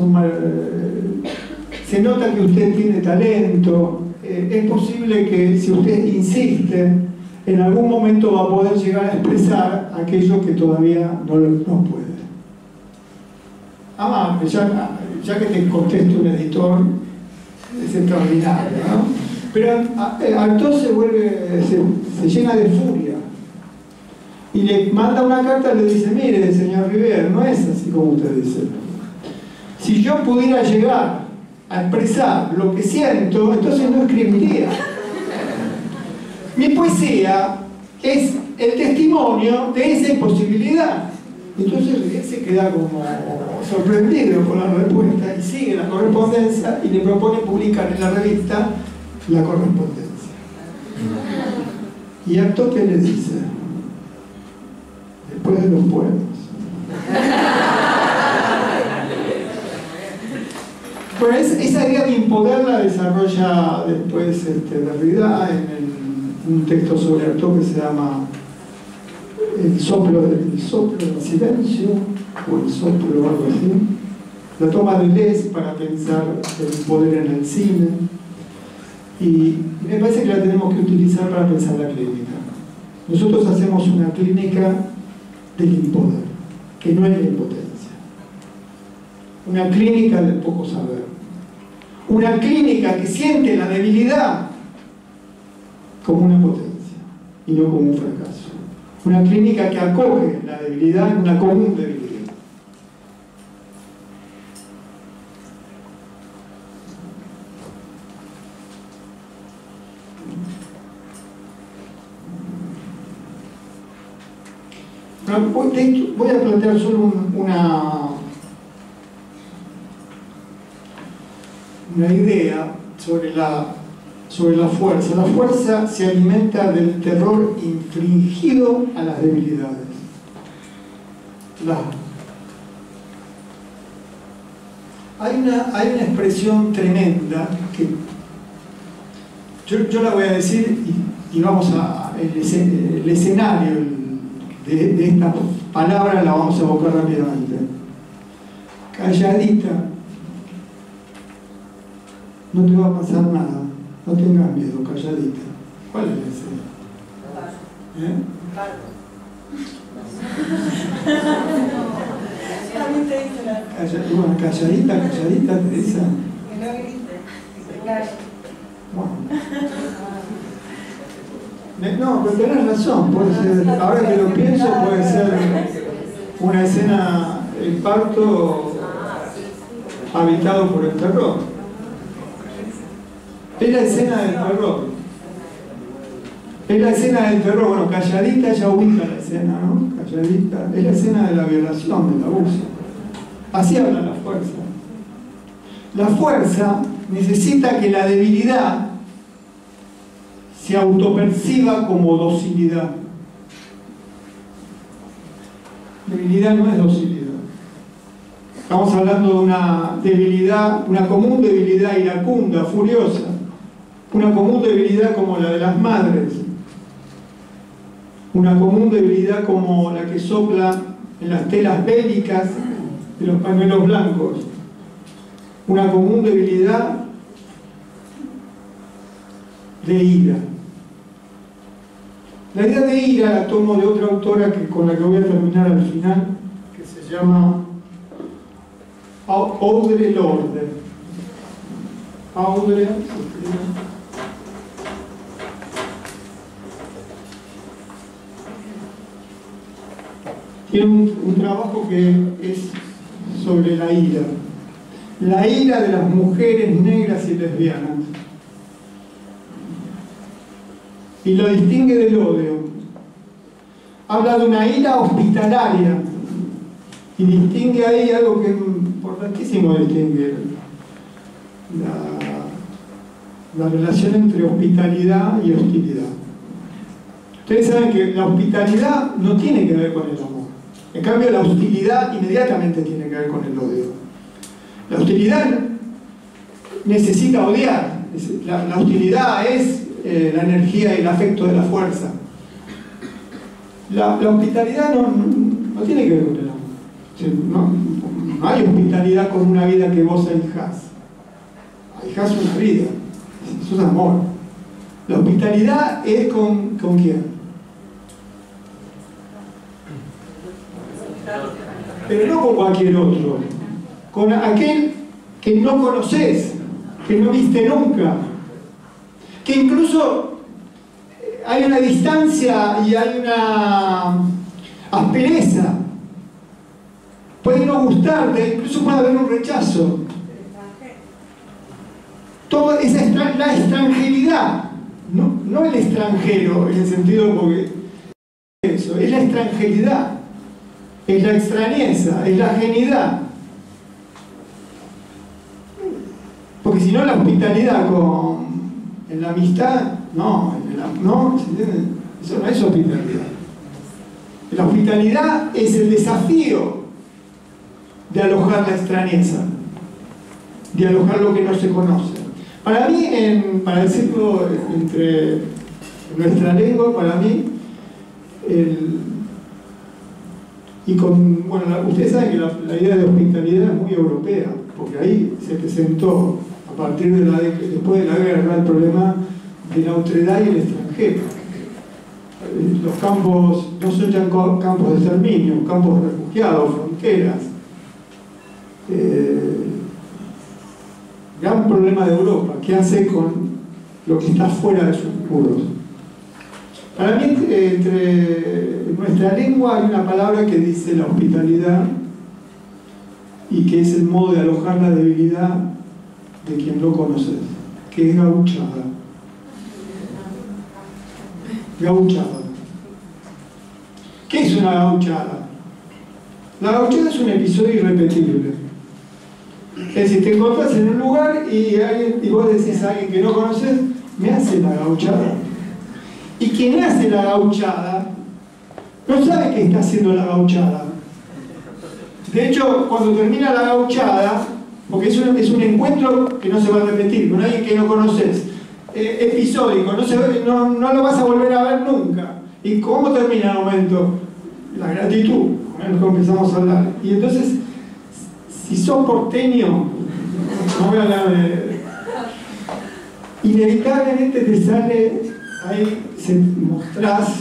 se nota que usted tiene talento, es posible que si usted insiste, en algún momento va a poder llegar a expresar aquello que todavía no puede. Amable, ya que te conteste un editor, es extraordinario, ¿no? Pero Artaud se llena de furia y le manda una carta y le dice: mire, señor Rivière, no es así como usted dice. Si yo pudiera llegar a expresar lo que siento, entonces no escribiría. Mi poesía es el testimonio de esa imposibilidad. Entonces Rivière se queda como sorprendido por la respuesta y sigue la correspondencia y le propone publicar en la revista la correspondencia. Y Artaud, ¿qué le dice? Después de los poemas. Bueno, esa idea de impoder la desarrolla después Derrida en un texto sobre Artaud que se llama el soplo del silencio, o el soplo o algo así. La toma de Deleuze para pensar el poder en el cine. Y me parece que la tenemos que utilizar para pensar la clínica. Nosotros hacemos una clínica del impoder, que no es la impotencia. Una clínica del poco saber. Una clínica que siente la debilidad como una potencia y no como un fracaso. Una clínica que acoge la debilidad en una común debilidad. Voy a plantear solo una idea sobre la fuerza. La fuerza se alimenta del terror infligido a las debilidades. Hay una expresión tremenda que yo la voy a decir y vamos a el escenario de esta palabra la vamos a evocar rápidamente. Calladita, no te va a pasar nada, no tengas miedo, calladita. ¿Cuál es la escena? Bueno, calladita, Teresa. Que no grite, que se calle. Bueno. No, pero tenés razón, puede ser, ahora que lo pienso, puede ser una escena, el parto habitado por el terror. Es la escena del terror. Es la escena del terror, bueno, calladita ya ubica la escena, ¿no? Calladita, es la escena de la violación, del abuso. Así habla la fuerza. La fuerza necesita que la debilidad se autoperciba como docilidad. Debilidad no es docilidad. Estamos hablando de una debilidad, una común debilidad iracunda, furiosa. Una común debilidad como la de las madres. Una común debilidad como la que sopla en las telas bélicas de los pañuelos blancos. Una común debilidad de ira. La idea de ira la tomo de otra autora con la que voy a terminar al final, que se llama Audre Lorde. Audre, tiene un trabajo que es sobre la ira de las mujeres negras y lesbianas, y lo distingue del odio. Habla de una ira hospitalaria y distingue ahí algo que es importantísimo, distingue la relación entre hospitalidad y hostilidad. Ustedes saben que la hospitalidad no tiene que ver con el amor. En cambio, la hostilidad inmediatamente tiene que ver con el odio. La hostilidad necesita odiar. La hostilidad es la energía y el afecto de la fuerza. La hospitalidad no tiene que ver con el amor. No hay hospitalidad con una vida que vos ahijás. Ahijás una vida. Eso es amor. La hospitalidad es ¿con quién? Pero no con cualquier otro. Con aquel que no conoces, que no viste nunca, que incluso hay una distancia y hay una aspereza, puede no gustarte, incluso puede haber un rechazo. Todo esa la extranjeridad, no el extranjero en el sentido porque eso, es la extranjeridad, es la extrañeza, es la ajenidad. Porque si no, la hospitalidad en la amistad, no, eso no es hospitalidad. La hospitalidad es el desafío de alojar la extrañeza, alojar lo que no se conoce. Para mí, para decirlo entre nuestra lengua, para mí, ustedes saben que la idea de hospitalidad es muy europea, porque ahí se presentó, a partir después de la guerra, el problema de la otredad y el extranjero. Los campos no son ya campos de exterminio, campos de refugiados, fronteras. Gran problema de Europa, ¿qué hace con lo que está fuera de sus muros? Para mí, entre nuestra lengua hay una palabra que dice la hospitalidad y que es el modo de alojar la debilidad de quien no conoces, que es gauchada. Gauchada. ¿Qué es una gauchada? La gauchada es un episodio irrepetible. Es decir, te encontrás en un lugar y vos decís a alguien que no conoces, me hace la gauchada. Y quien hace la gauchada no sabe que está haciendo la gauchada. De hecho, cuando termina la gauchada, porque es un encuentro que no se va a repetir, con alguien que no conoces, episódico, no lo vas a volver a ver nunca. ¿Y cómo termina el momento? La gratitud, con lo que empezamos a hablar. Y entonces, si sos porteño, no voy a hablar de... Inevitablemente te sale, ahí mostrás...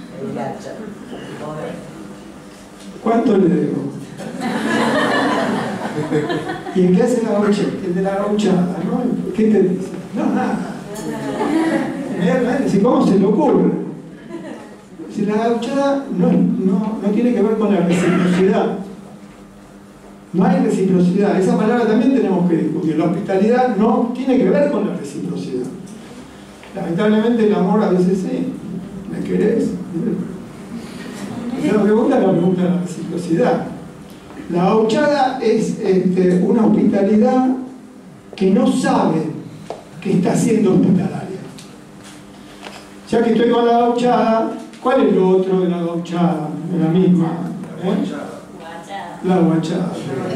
¿Cuánto le debo? ¿Y en qué hace la gauchada? El de la gauchada, ¿no? ¿Qué te dice? No, nada. ¿Cómo se le ocurre? Si la gauchada no tiene que ver con la reciprocidad. No hay reciprocidad. Esa palabra también tenemos que discutir. La hospitalidad no tiene que ver con la reciprocidad. Lamentablemente el amor a veces sí. ¿Me querés? La pregunta es la pregunta de la reciprocidad. La gauchada es una hospitalidad que no sabe que está siendo hospitalaria. Ya que estoy con la gauchada, ¿cuál es lo otro de la gauchada? De la misma. La guachada.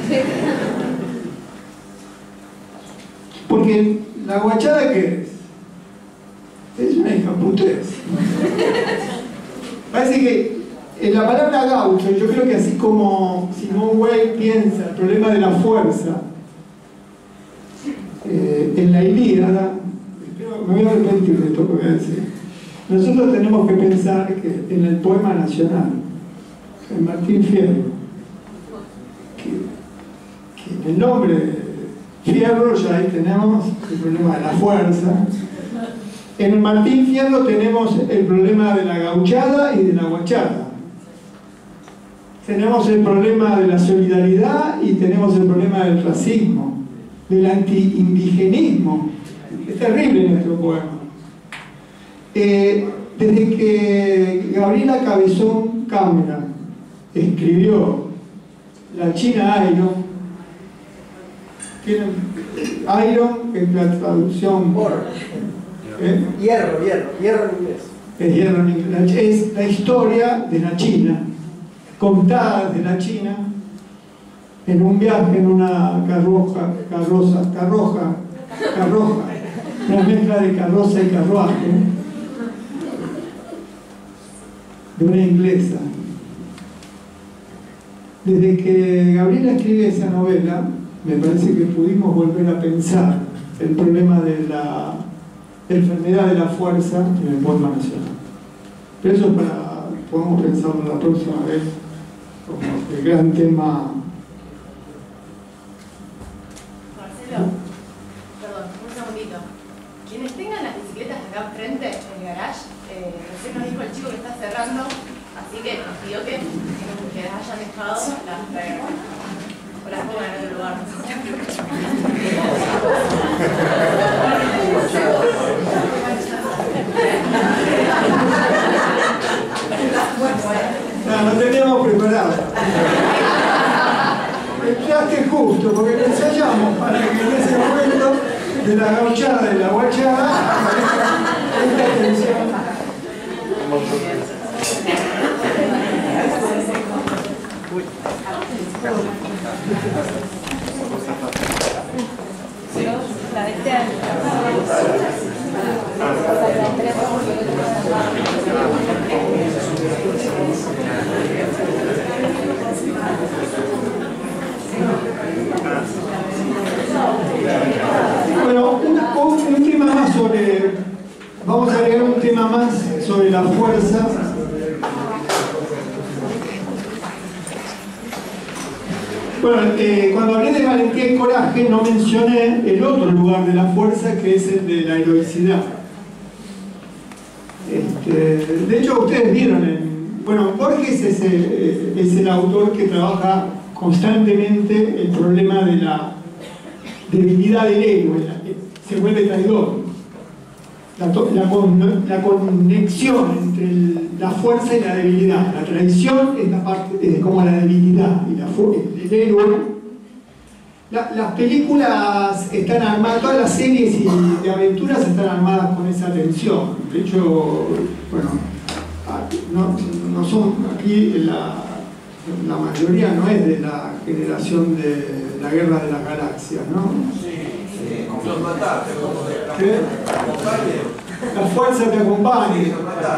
Porque la guachada, ¿qué es? Es una hijaputez. Parece que en la palabra gaucho, yo creo que así como Simone Weil piensa el problema de la fuerza en la Ilíada, me voy a arrepentir de esto que voy a decir. Nosotros tenemos que pensar que en el poema nacional, en Martín Fierro, que en el nombre Fierro ya ahí tenemos el problema de la fuerza. En el Martín Fierro tenemos el problema de la gauchada y de la guachada. Tenemos el problema de la solidaridad y tenemos el problema del racismo, del anti-indigenismo. Es terrible nuestro poema. Desde que Gabriela Cabezón Cámara escribió La China Iron, Iron es la traducción hierro en inglés. Es hierro en inglés. Es la historia de la China, contada de la China en un viaje en una carroja, una mezcla de carroza y carruaje de una inglesa. Desde que Gabriela escribe esa novela, me parece que pudimos volver a pensar el problema de la enfermedad de la fuerza en el poema nacional. Pero eso podemos pensarlo la próxima vez como el gran tema. Marcelo, perdón, un segundito. Quienes tengan las bicicletas acá enfrente, en el garage, recién nos dijo el chico que está cerrando, así que nos pidió que las hayan dejado, las traigan o las pongan en otro lugar. No teníamos preparado. Entraste justo, porque lo ensayamos para que en ese momento de la gauchada y la guachada esta tensión. la de este año. Bueno, un tema más sobre... Vamos a agregar un tema más sobre la fuerza. Bueno, cuando hablé de valentía y coraje no mencioné el otro lugar de la fuerza, que es el de la heroicidad. De hecho, ustedes vieron, bueno, Borges es el autor que trabaja constantemente el problema de la debilidad del ego, se vuelve traidor. La conexión entre la fuerza y la debilidad. La traición es la parte como la debilidad y el héroe. Las películas están armadas, todas las series de aventuras están armadas con esa tensión. De hecho, bueno, no son aquí la mayoría no es de la generación de la Guerra de las Galaxias, ¿no? Los mataste, como de la ¿Qué? La fuerza te acompaña.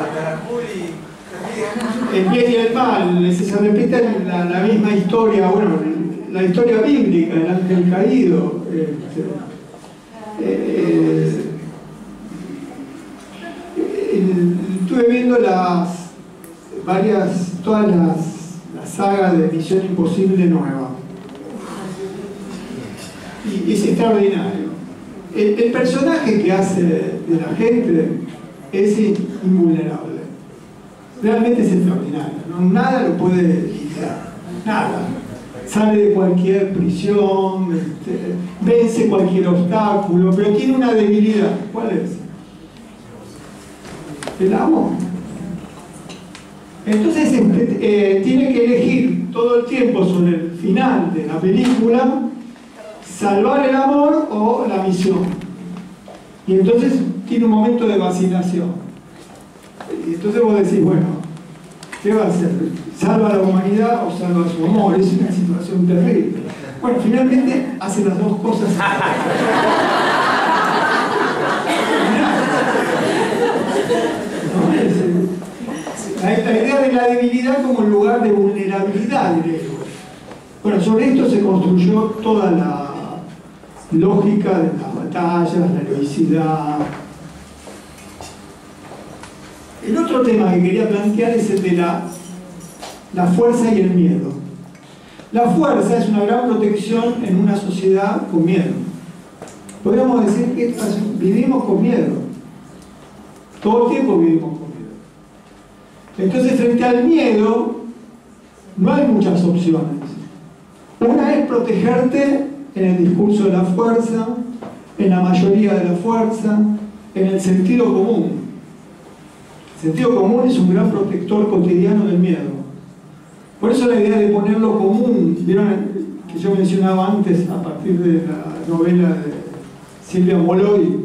El bien y el mal, se repite la misma historia, bueno, la historia bíblica, el ángel caído. Estuve viendo todas las sagas de Misión Imposible nueva. Y es extraordinario. El personaje que hace de la gente es invulnerable. Realmente es extraordinario. Nada lo puede limitar. Nada. Sale de cualquier prisión, vence cualquier obstáculo, pero tiene una debilidad. ¿Cuál es? El amor. Entonces tiene que elegir todo el tiempo sobre el final de la película: salvar el amor o la misión. Y entonces tiene un momento de vacilación. Y entonces vos decís, bueno, ¿qué va a hacer? ¿Salva a la humanidad o salva su amor? Es una situación terrible. Bueno, finalmente hace las dos cosas. La idea de la debilidad como lugar de vulnerabilidad del héroe. Bueno, sobre esto se construyó toda la lógica de las batallas, la heroicidad. El otro tema que quería plantear es el de la fuerza y el miedo. La fuerza es una gran protección en una sociedad con miedo. Podríamos decir que vivimos con miedo. Todo el tiempo vivimos con miedo. Entonces, frente al miedo, no hay muchas opciones. Una es protegerte en el discurso de la fuerza, en la mayoría de la fuerza, en el sentido común. El sentido común es un gran protector cotidiano del miedo. Por eso la idea de ponerlo común, vieron que yo mencionaba antes a partir de la novela de Silvia Molloy.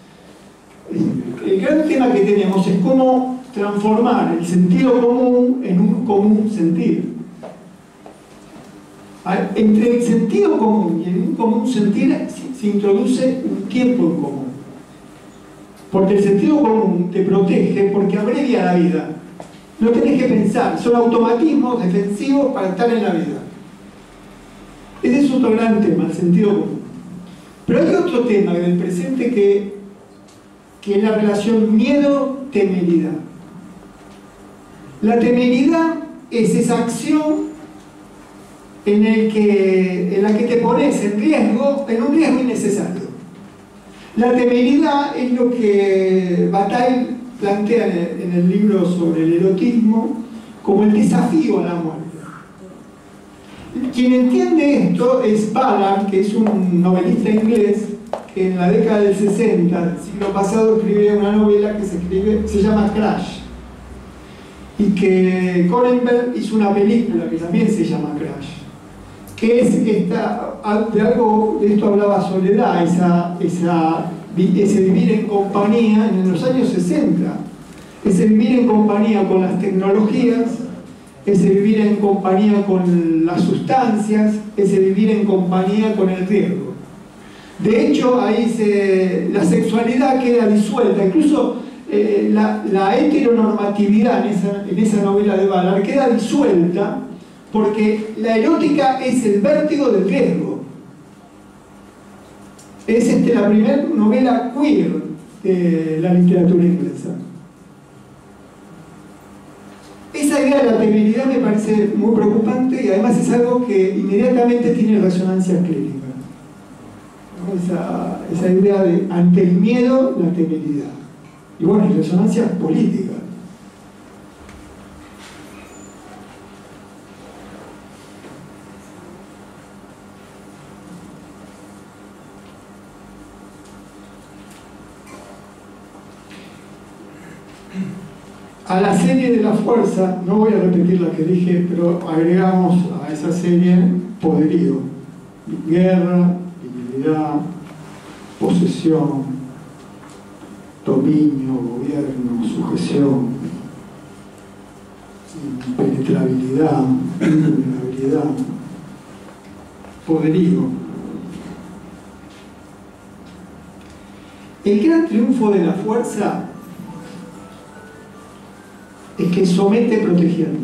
El gran tema que tenemos es cómo transformar el sentido común en un común sentir. Entre el sentido común y en un común sentir se introduce un tiempo en común. Porque el sentido común te protege porque abrevia la vida. No tenés que pensar, son automatismos defensivos para estar en la vida. Ese es otro gran tema, el sentido común. Pero hay otro tema del presente que es la relación miedo-temeridad. La temeridad es esa acción en la que te pones en un riesgo innecesario. La temeridad es lo que Bataille plantea en el libro sobre el erotismo como el desafío a la muerte. Quien entiende esto es Ballard, que es un novelista inglés que en la década del 60 del siglo pasado escribió una novela que se llama Crash, y que Cronenberg hizo una película que también se llama Crash, que es de esto hablaba Soledad, ese vivir en compañía en los años 60, ese vivir en compañía con las tecnologías, ese vivir en compañía con las sustancias, ese vivir en compañía con el riesgo. De hecho, ahí la sexualidad queda disuelta, incluso la heteronormatividad en esa novela de Ballard queda disuelta porque la erótica es el vértigo del riesgo. Es la primera novela queer de la literatura inglesa. Esa idea de la temeridad me parece muy preocupante y además es algo que inmediatamente tiene resonancias clínicas. Esa idea de ante el miedo, la temeridad. Y bueno, y resonancias políticas. A la serie de la fuerza, no voy a repetir la que dije, pero agregamos a esa serie poderío, guerra, debilidad, posesión, dominio, gobierno, sujeción, impenetrabilidad, invulnerabilidad, poderío. El gran triunfo de la fuerza es que somete protegiendo.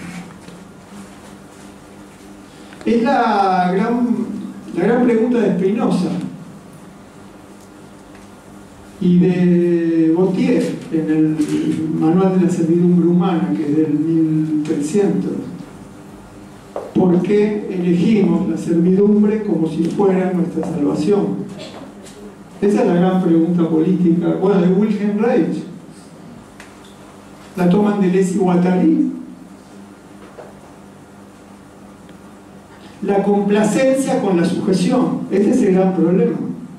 Es la gran pregunta de Spinoza y de Gautier en el Manual de la Servidumbre Humana, que es del 1300. ¿Por qué elegimos la servidumbre como si fuera nuestra salvación? Esa es la gran pregunta política, bueno, de Wilhelm Reich. La toman de Deleuze y Guattari. La complacencia con la sujeción, ese es el gran problema.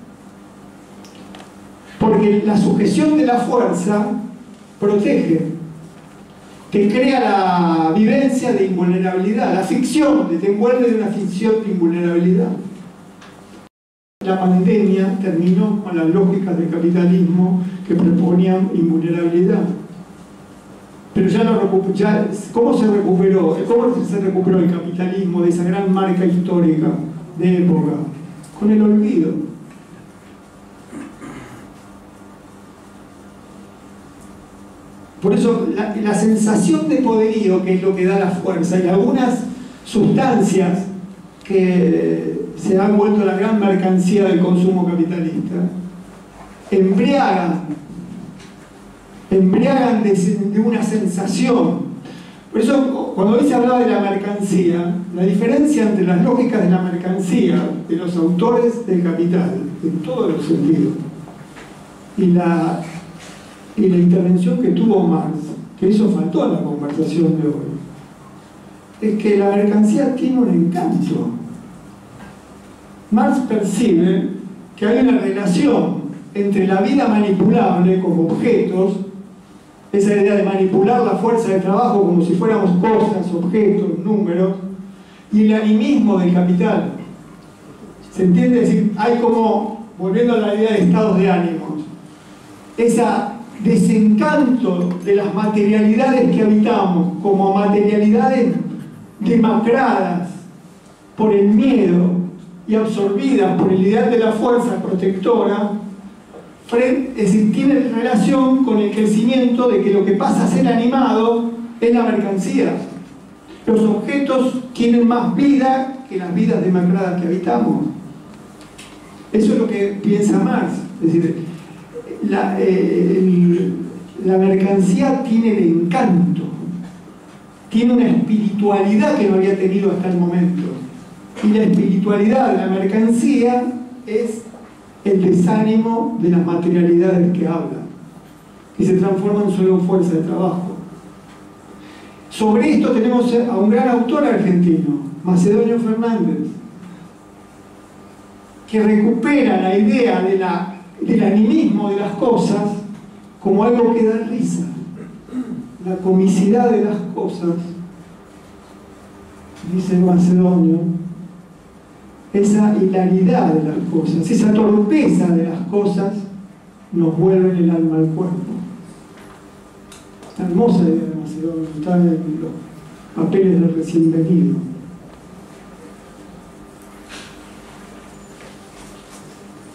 Porque la sujeción de la fuerza protege, te crea la vivencia de invulnerabilidad, la ficción, te envuelve de una ficción de invulnerabilidad. La pandemia terminó con las lógicas del capitalismo que proponían invulnerabilidad. Pero ¿cómo se recuperó? ¿Cómo se recuperó el capitalismo de esa gran marca histórica de época? Con el olvido. Por eso la sensación de poderío, que es lo que da la fuerza, y algunas sustancias que se han vuelto la gran mercancía del consumo capitalista, embriagan de una sensación. Por eso, cuando hoy se hablaba de la mercancía, la diferencia entre las lógicas de la mercancía de los autores del Capital, en todos los sentidos, y la intervención que tuvo Marx, que eso faltó en la conversación de hoy, es que la mercancía tiene un encanto. Marx percibe que hay una relación entre la vida manipulable como objetos, esa idea de manipular la fuerza de trabajo como si fuéramos cosas, objetos, números, y el animismo del capital. ¿Se entiende? Es decir, hay como, volviendo a la idea de estados de ánimos, ese desencanto de las materialidades que habitamos como materialidades demacradas por el miedo y absorbidas por el ideal de la fuerza protectora. Es decir, tiene relación con el crecimiento de que lo que pasa a ser animado es la mercancía. Los objetos tienen más vida que las vidas demacradas que habitamos. Eso es lo que piensa Marx. Es decir, la mercancía tiene el encanto, tiene una espiritualidad que no había tenido hasta el momento. Y la espiritualidad de la mercancía es el desánimo de las materialidades que habla, que se transforman solo en fuerza de trabajo. Sobre esto tenemos a un gran autor argentino, Macedonio Fernández, que recupera la idea del animismo de las cosas como algo que da risa, la comicidad de las cosas, dice Macedonio, esa hilaridad de las cosas, esa torpeza de las cosas nos vuelve el alma al cuerpo. Esta hermosa idea de Macedonio está en los papeles del recién venido.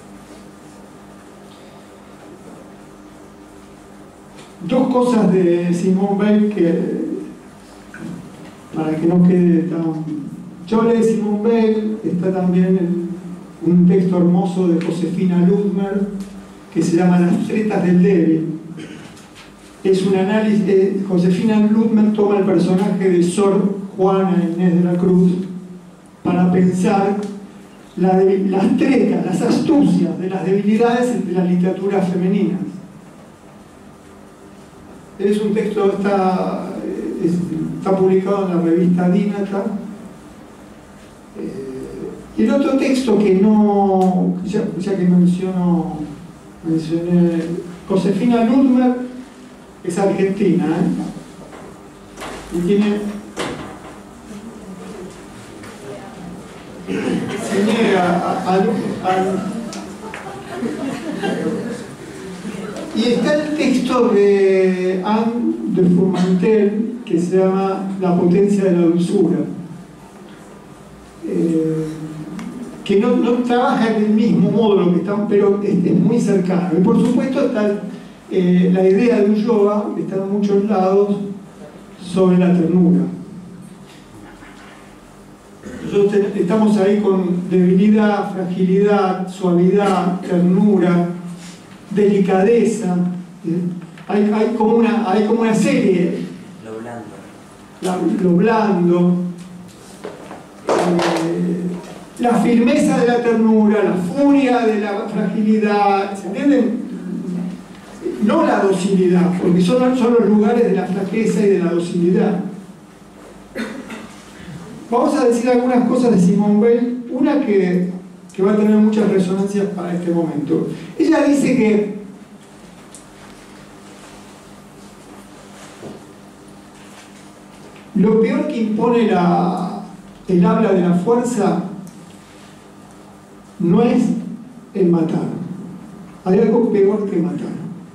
cosas de Simone Weil que, para que no quede tan... Yo hablé de Simone Weil, está también un texto hermoso de Josefina Ludmer que se llama Las tretas del débil. Es un análisis, Josefina Ludmer toma el personaje de Sor Juana Inés de la Cruz para pensar las tretas, las astucias de las debilidades de las literaturas femeninas. Es un texto, está publicado en la revista Dínata. Y el otro texto que no, ya que mencioné Josefina Ludmer, es argentina, y tiene, se niega y está el texto de Anne de Furmantel que se llama La potencia de la dulzura, que no trabaja en el mismo modo lo que están, pero es muy cercano. Y por supuesto está la idea de Ulloa, que está en muchos lados, sobre la ternura. Nosotros estamos ahí con debilidad, fragilidad, suavidad, ternura, delicadeza. Hay como una serie. Lo blando. La firmeza de la ternura, la furia de la fragilidad, ¿se entienden? No la docilidad, porque son los lugares de la flaqueza y de la docilidad. Vamos a decir algunas cosas de Simone Weil, una que va a tener muchas resonancias para este momento. Ella dice que lo peor que impone el habla de la fuerza no es el matar. Hay algo peor que matar.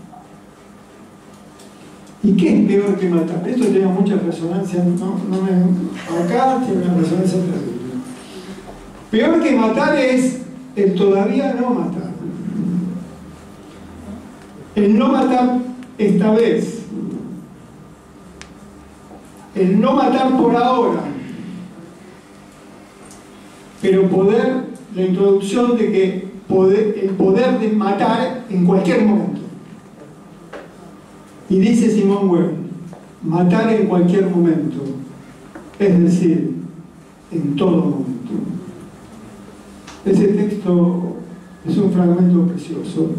¿Y qué es peor que matar? Esto tiene muchas resonancias, acá tiene una resonancia terrible. Peor que matar es el todavía no matar. El no matar esta vez. El no matar por ahora. Pero la introducción de que el poder de matar en cualquier momento. Y dice Simone Weil, matar en cualquier momento, es decir, en todo momento. Ese texto es un fragmento precioso,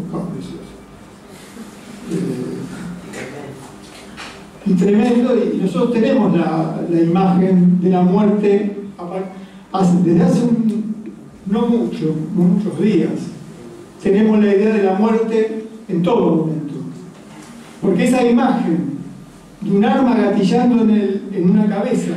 y tremendo, y nosotros tenemos la imagen de la muerte desde hace no muchos días. Tenemos la idea de la muerte en todo momento. Porque esa imagen de un arma gatillando en una cabeza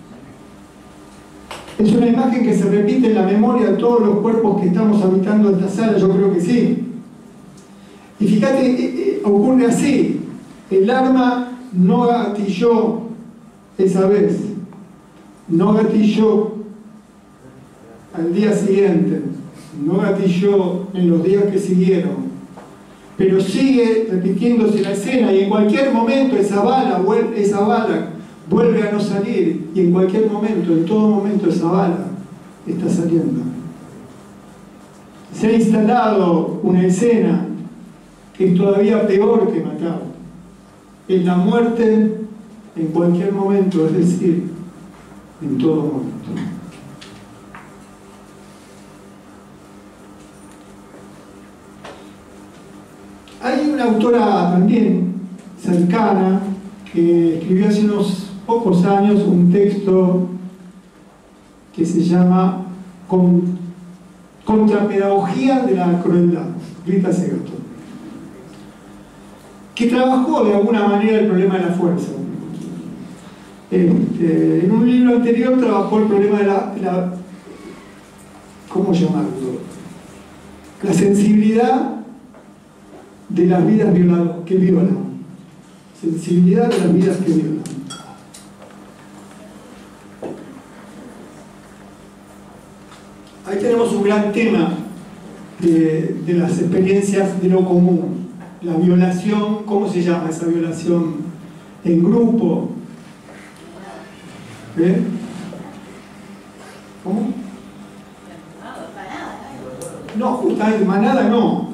es una imagen que se repite en la memoria de todos los cuerpos que estamos habitando esta sala, yo creo que sí. Y fíjate, ocurre así: el arma no gatilló esa vez, no gatilló al día siguiente, no gatilló en los días que siguieron, pero sigue repitiéndose la escena, y en cualquier momento esa bala vuelve a no salir, y en cualquier momento, en todo momento, esa bala está saliendo. Se ha instalado una escena que es todavía peor que matar. Es la muerte en cualquier momento, es decir, en todo momento. Hay una autora también cercana que escribió hace unos pocos años un texto que se llama Contrapedagogía de la crueldad, Rita Segato, que trabajó de alguna manera el problema de la fuerza. En un libro anterior trabajó el problema de la ¿cómo llamarlo? La sensibilidad de las vidas que violan. Sensibilidad de las vidas que violan. Ahí tenemos un gran tema de las experiencias de lo común. la violación, ¿cómo se llama esa violación? En grupo. ¿Ven? ¿Cómo? No, justamente manada no.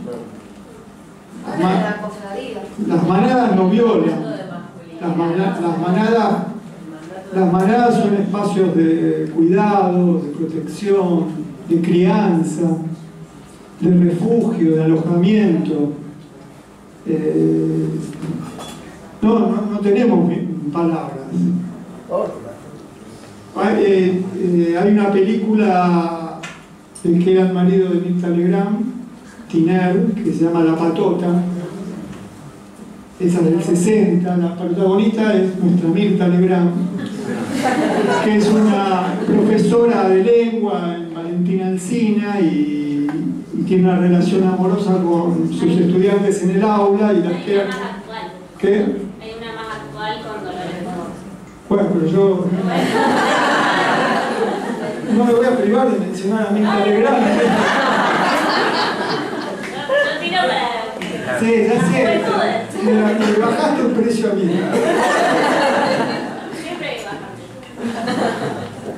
Las manadas no violan. Las manadas son espacios de cuidado, de protección, de crianza, de refugio, de alojamiento. No tenemos palabras. Hay una película del que era el marido de Mirta Legrand, Tiner, que se llama La Patota. Esa del 60, la protagonista es nuestra Mirta Legrand, que es una profesora de lengua en Valentina Alsina y tiene una relación amorosa con sus estudiantes en el aula y las que... ¿Qué? Hay una más actual con Dolores Moore. Bueno, pero yo... No me voy a privar de mencionar a Mirta Legrand. Yo tiro para... Sí, ya sé. Me bajaste el precio a mí. Siempre hay bajante.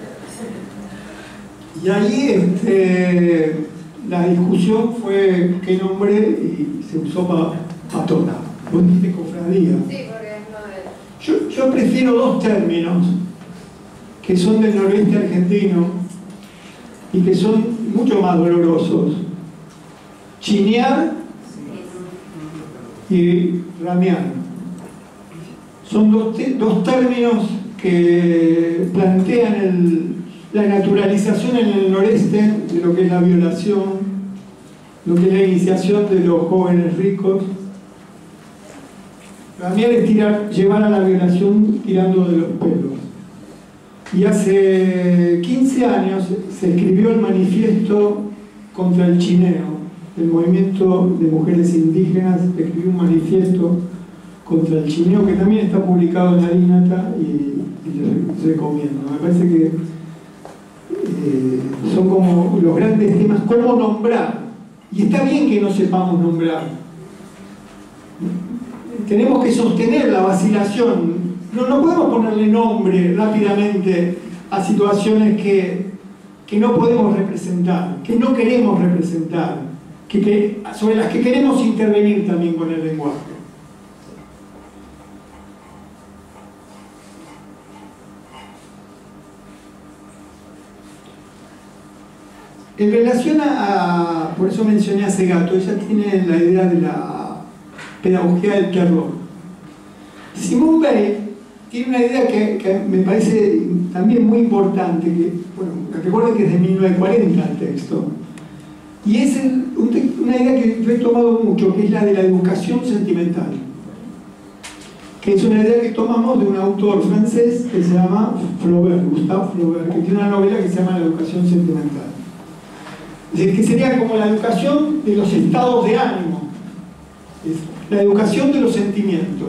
Y ahí la discusión fue qué nombre y se usó patota. Vos dijiste cofradía. Sí, porque es lo de... Yo prefiero dos términos que son del noroeste argentino y que son mucho más dolorosos. Chinear y ramear. Son dos términos que plantean la naturalización en el noreste de lo que es la violación, lo que es la iniciación de los jóvenes ricos. Ramear es llevar a la violación tirando de los pelos. Y hace 15 años se escribió el manifiesto contra el chineo. El movimiento de mujeres indígenas escribió un manifiesto contra el chineo que también está publicado en Arinata y les recomiendo. Me parece que son como los grandes temas, cómo nombrar. Y está bien que no sepamos nombrar. Tenemos que sostener la vacilación. No podemos ponerle nombre rápidamente a situaciones que no podemos representar, que no queremos representar. Sobre las que queremos intervenir también con el lenguaje. En relación por eso mencioné a Segato, ella tiene la idea de la pedagogía del terror. Simone Weil tiene una idea que me parece también muy importante, recuerden que es de 1940 el texto. Y es una idea que yo he tomado mucho, que es la de la educación sentimental. Que es una idea que tomamos de un autor francés que se llama Flaubert, Gustave Flaubert, que tiene una novela que se llama La educación sentimental. Es decir, que sería como la educación de los estados de ánimo, la educación de los sentimientos.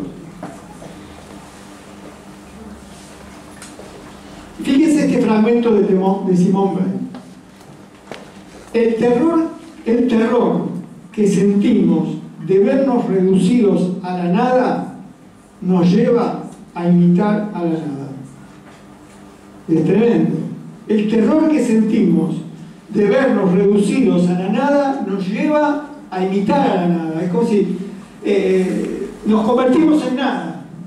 Fíjense este fragmento de Simone Weil. El terror que sentimos de vernos reducidos a la nada nos lleva a imitar a la nada. Es tremendo. El terror que sentimos de vernos reducidos a la nada nos lleva a imitar a la nada. Es como si nos convertimos en nada.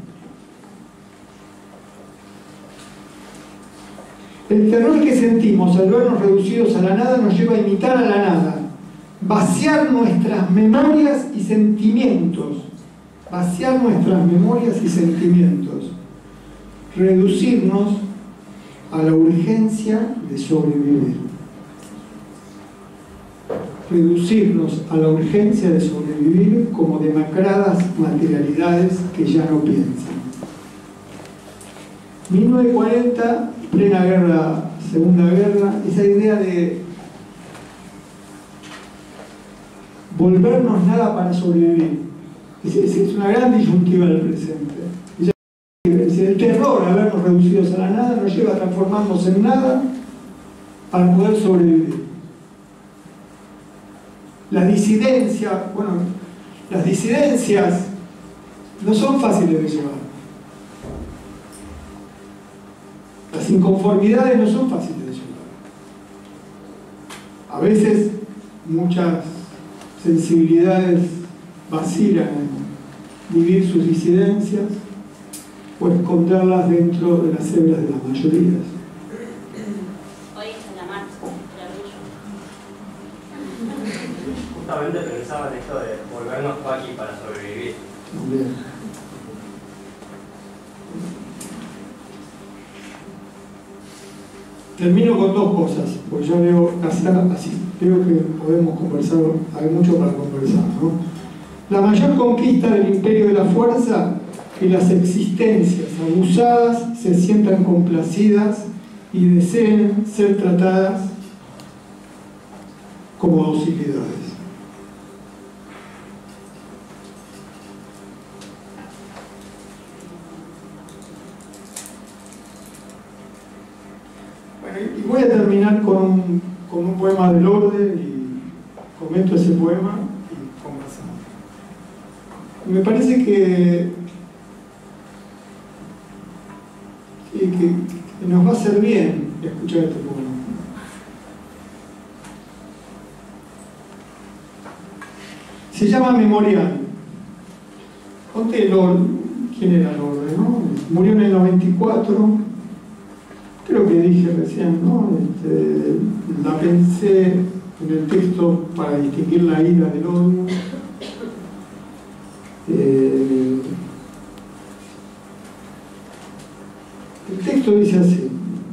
El terror que sentimos al vernos reducidos a la nada nos lleva a imitar a la nada, vaciar nuestras memorias y sentimientos, reducirnos a la urgencia de sobrevivir. Como demacradas materialidades que ya no piensan. 1940, plena guerra, segunda guerra, esa idea de volvernos nada para sobrevivir. Es una gran disyuntiva del presente. El terror a vernos reducidos a la nada nos lleva a transformarnos en nada para poder sobrevivir. La disidencia, Las disidencias no son fáciles de llevar. Las inconformidades no son fáciles de llevar. A veces muchas sensibilidades vacilan en vivir sus disidencias o esconderlas dentro de las hebras de las mayorías. Hoy es en la marcha, el orgullo. Justamente pensaba en esto de volvernos Joaquín para sobrevivir. Muy bien. Termino con dos cosas, porque ya veo así, creo que podemos conversar, hay mucho para conversar, ¿no? La mayor conquista del imperio de la fuerza, que las existencias abusadas se sientan complacidas y deseen ser tratadas como docilidades. Bueno, y voy a terminar con un poema del orden y comento ese poema y conversamos. Me parece que nos va a hacer bien escuchar este poema. Se llama Memorial. Conté quién era Lorde, ¿no? Murió en el 94. Creo que dije recién, ¿no? La pensé en el texto para distinguir la ira del odio. El texto dice así.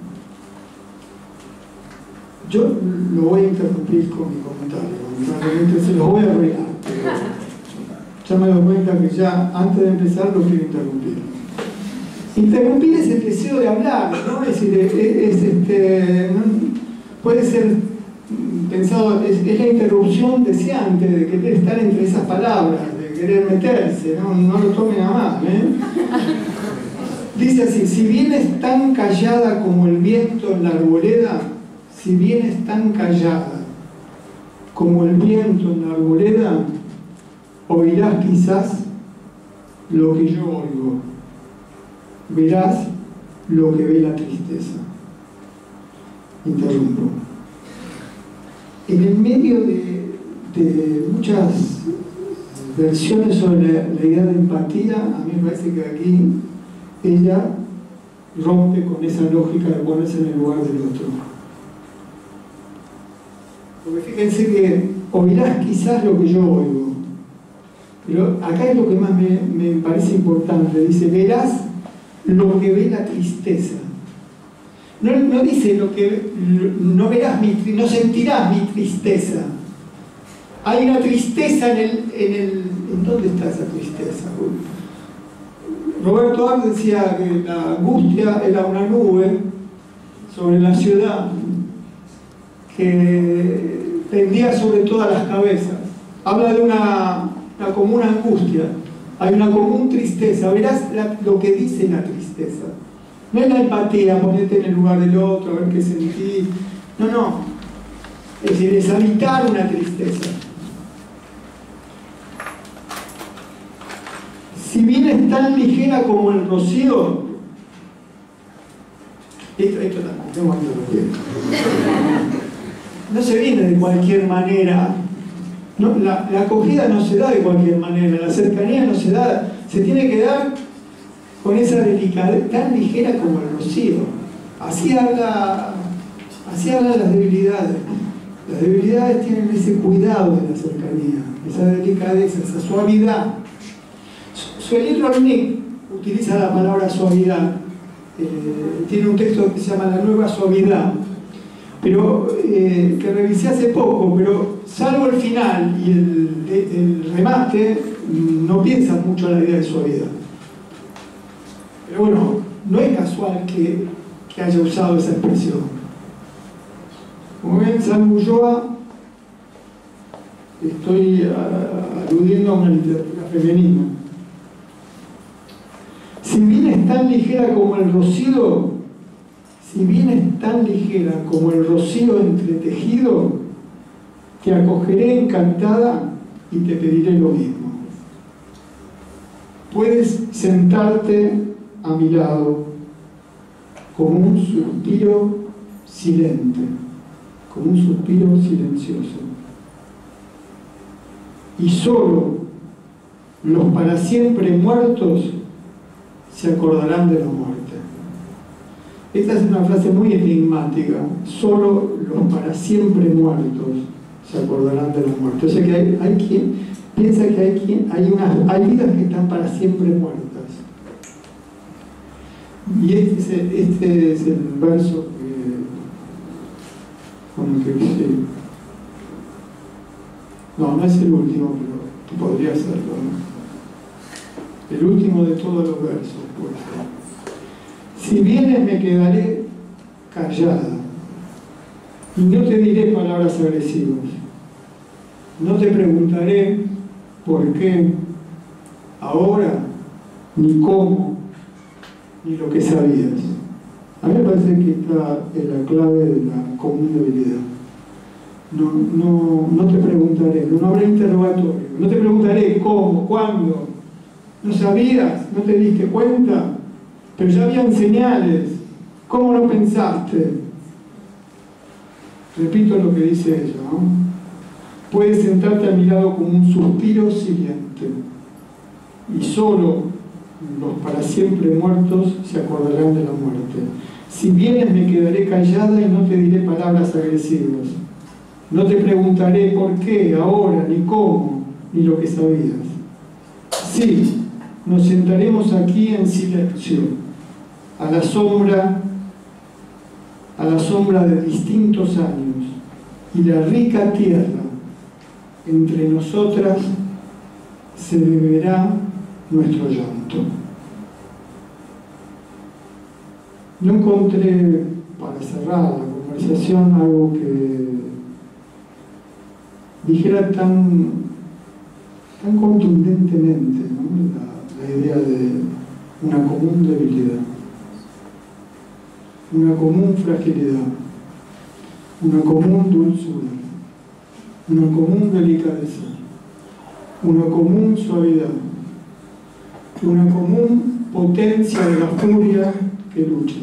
Yo lo voy a interrumpir con mi comentario, lamentablemente se lo voy a arruinar, pero ya me doy cuenta que ya antes de empezar lo quiero interrumpir. Interrumpir es el deseo de hablar, ¿no? Es decir, puede ser pensado, es la interrupción deseante de querer estar entre esas palabras, de querer meterse, no lo tomen a mal, ¿eh? Dice así: si vienes tan callada como el viento en la arboleda, si vienes tan callada como el viento en la arboleda, oirás quizás lo que yo oigo. Verás lo que ve la tristeza. Interrumpo. En el medio de muchas versiones sobre la idea de empatía, a mí me parece que aquí ella rompe con esa lógica de ponerse en el lugar del otro. Porque fíjense que oirás quizás lo que yo oigo, pero acá es lo que más me parece importante. Dice, verás lo que ve la tristeza. No dice lo que no verás, no sentirás mi tristeza. Hay una tristeza ¿en dónde está esa tristeza? Roberto Arlt decía que la angustia era una nube sobre la ciudad que pendía sobre todas las cabezas. Habla de una común angustia, hay una común tristeza. Verás lo que dice la tristeza. No es la empatía, ponerte en el lugar del otro, a ver qué sentís. No. Es decir, es habitar una tristeza. Si bien es tan ligera como el rocío, esto también, no se viene de cualquier manera. No, la acogida no se da de cualquier manera, la cercanía no se da, se tiene que dar con esa delicadeza, tan ligera como el rocío. Así hablan las debilidades. Las debilidades tienen ese cuidado de la cercanía, esa delicadeza, esa suavidad. Sueli Rolnik utiliza la palabra suavidad. Tiene un texto que se llama La Nueva Suavidad, pero que revisé hace poco, pero salvo el final y el remate, no piensan mucho en la idea de suavidad. Pero bueno, no es casual que haya usado esa expresión. Como ven, San Ulloa, estoy aludiendo a una literatura femenina. Si bien es tan ligera como el rocío, entretejido, te acogeré encantada y te pediré lo mismo. puedes sentarte a mi lado como un suspiro silente, como un suspiro silencioso. Y solo los para siempre muertos se acordarán de la muerte. Esta es una frase muy enigmática. Solo los para siempre muertos se acordarán de la muerte. O sea que hay quien piensa que hay vidas que están para siempre muertas. Y este es el verso con el que sí. No es el último, pero podría serlo, ¿no? El último de todos los versos, pues. Si vienes me quedaré callada y no te diré palabras agresivas. No te preguntaré por qué, ahora, ni cómo, ni lo que sabías. A mí me parece que está en la clave de la común debilidad. No te preguntaré, no habrá interrogatorio. No te preguntaré cómo, cuándo. ¿No sabías? ¿No te diste cuenta? Pero ya habían señales. ¿Cómo no pensaste? Repito lo que dice ella, ¿no? Puedes sentarte a mi lado como un suspiro silente, y solo los para siempre muertos se acordarán de la muerte. Si vienes me quedaré callada y no te diré palabras agresivas. No te preguntaré por qué, ahora, ni cómo, ni lo que sabías. Sí, nos sentaremos aquí en silencio, a la sombra de distintos años, y la rica tierra entre nosotras se beberá nuestro llanto. No encontré, para cerrar la conversación, algo que dijera tan contundentemente, ¿no? La idea de una común debilidad, una común fragilidad, una común dulzura, una común delicadeza, una común suavidad, una común potencia de la furia que lucha,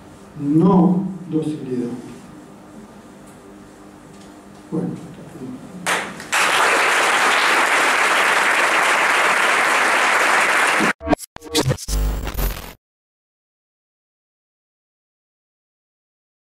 no docilidad. Bueno.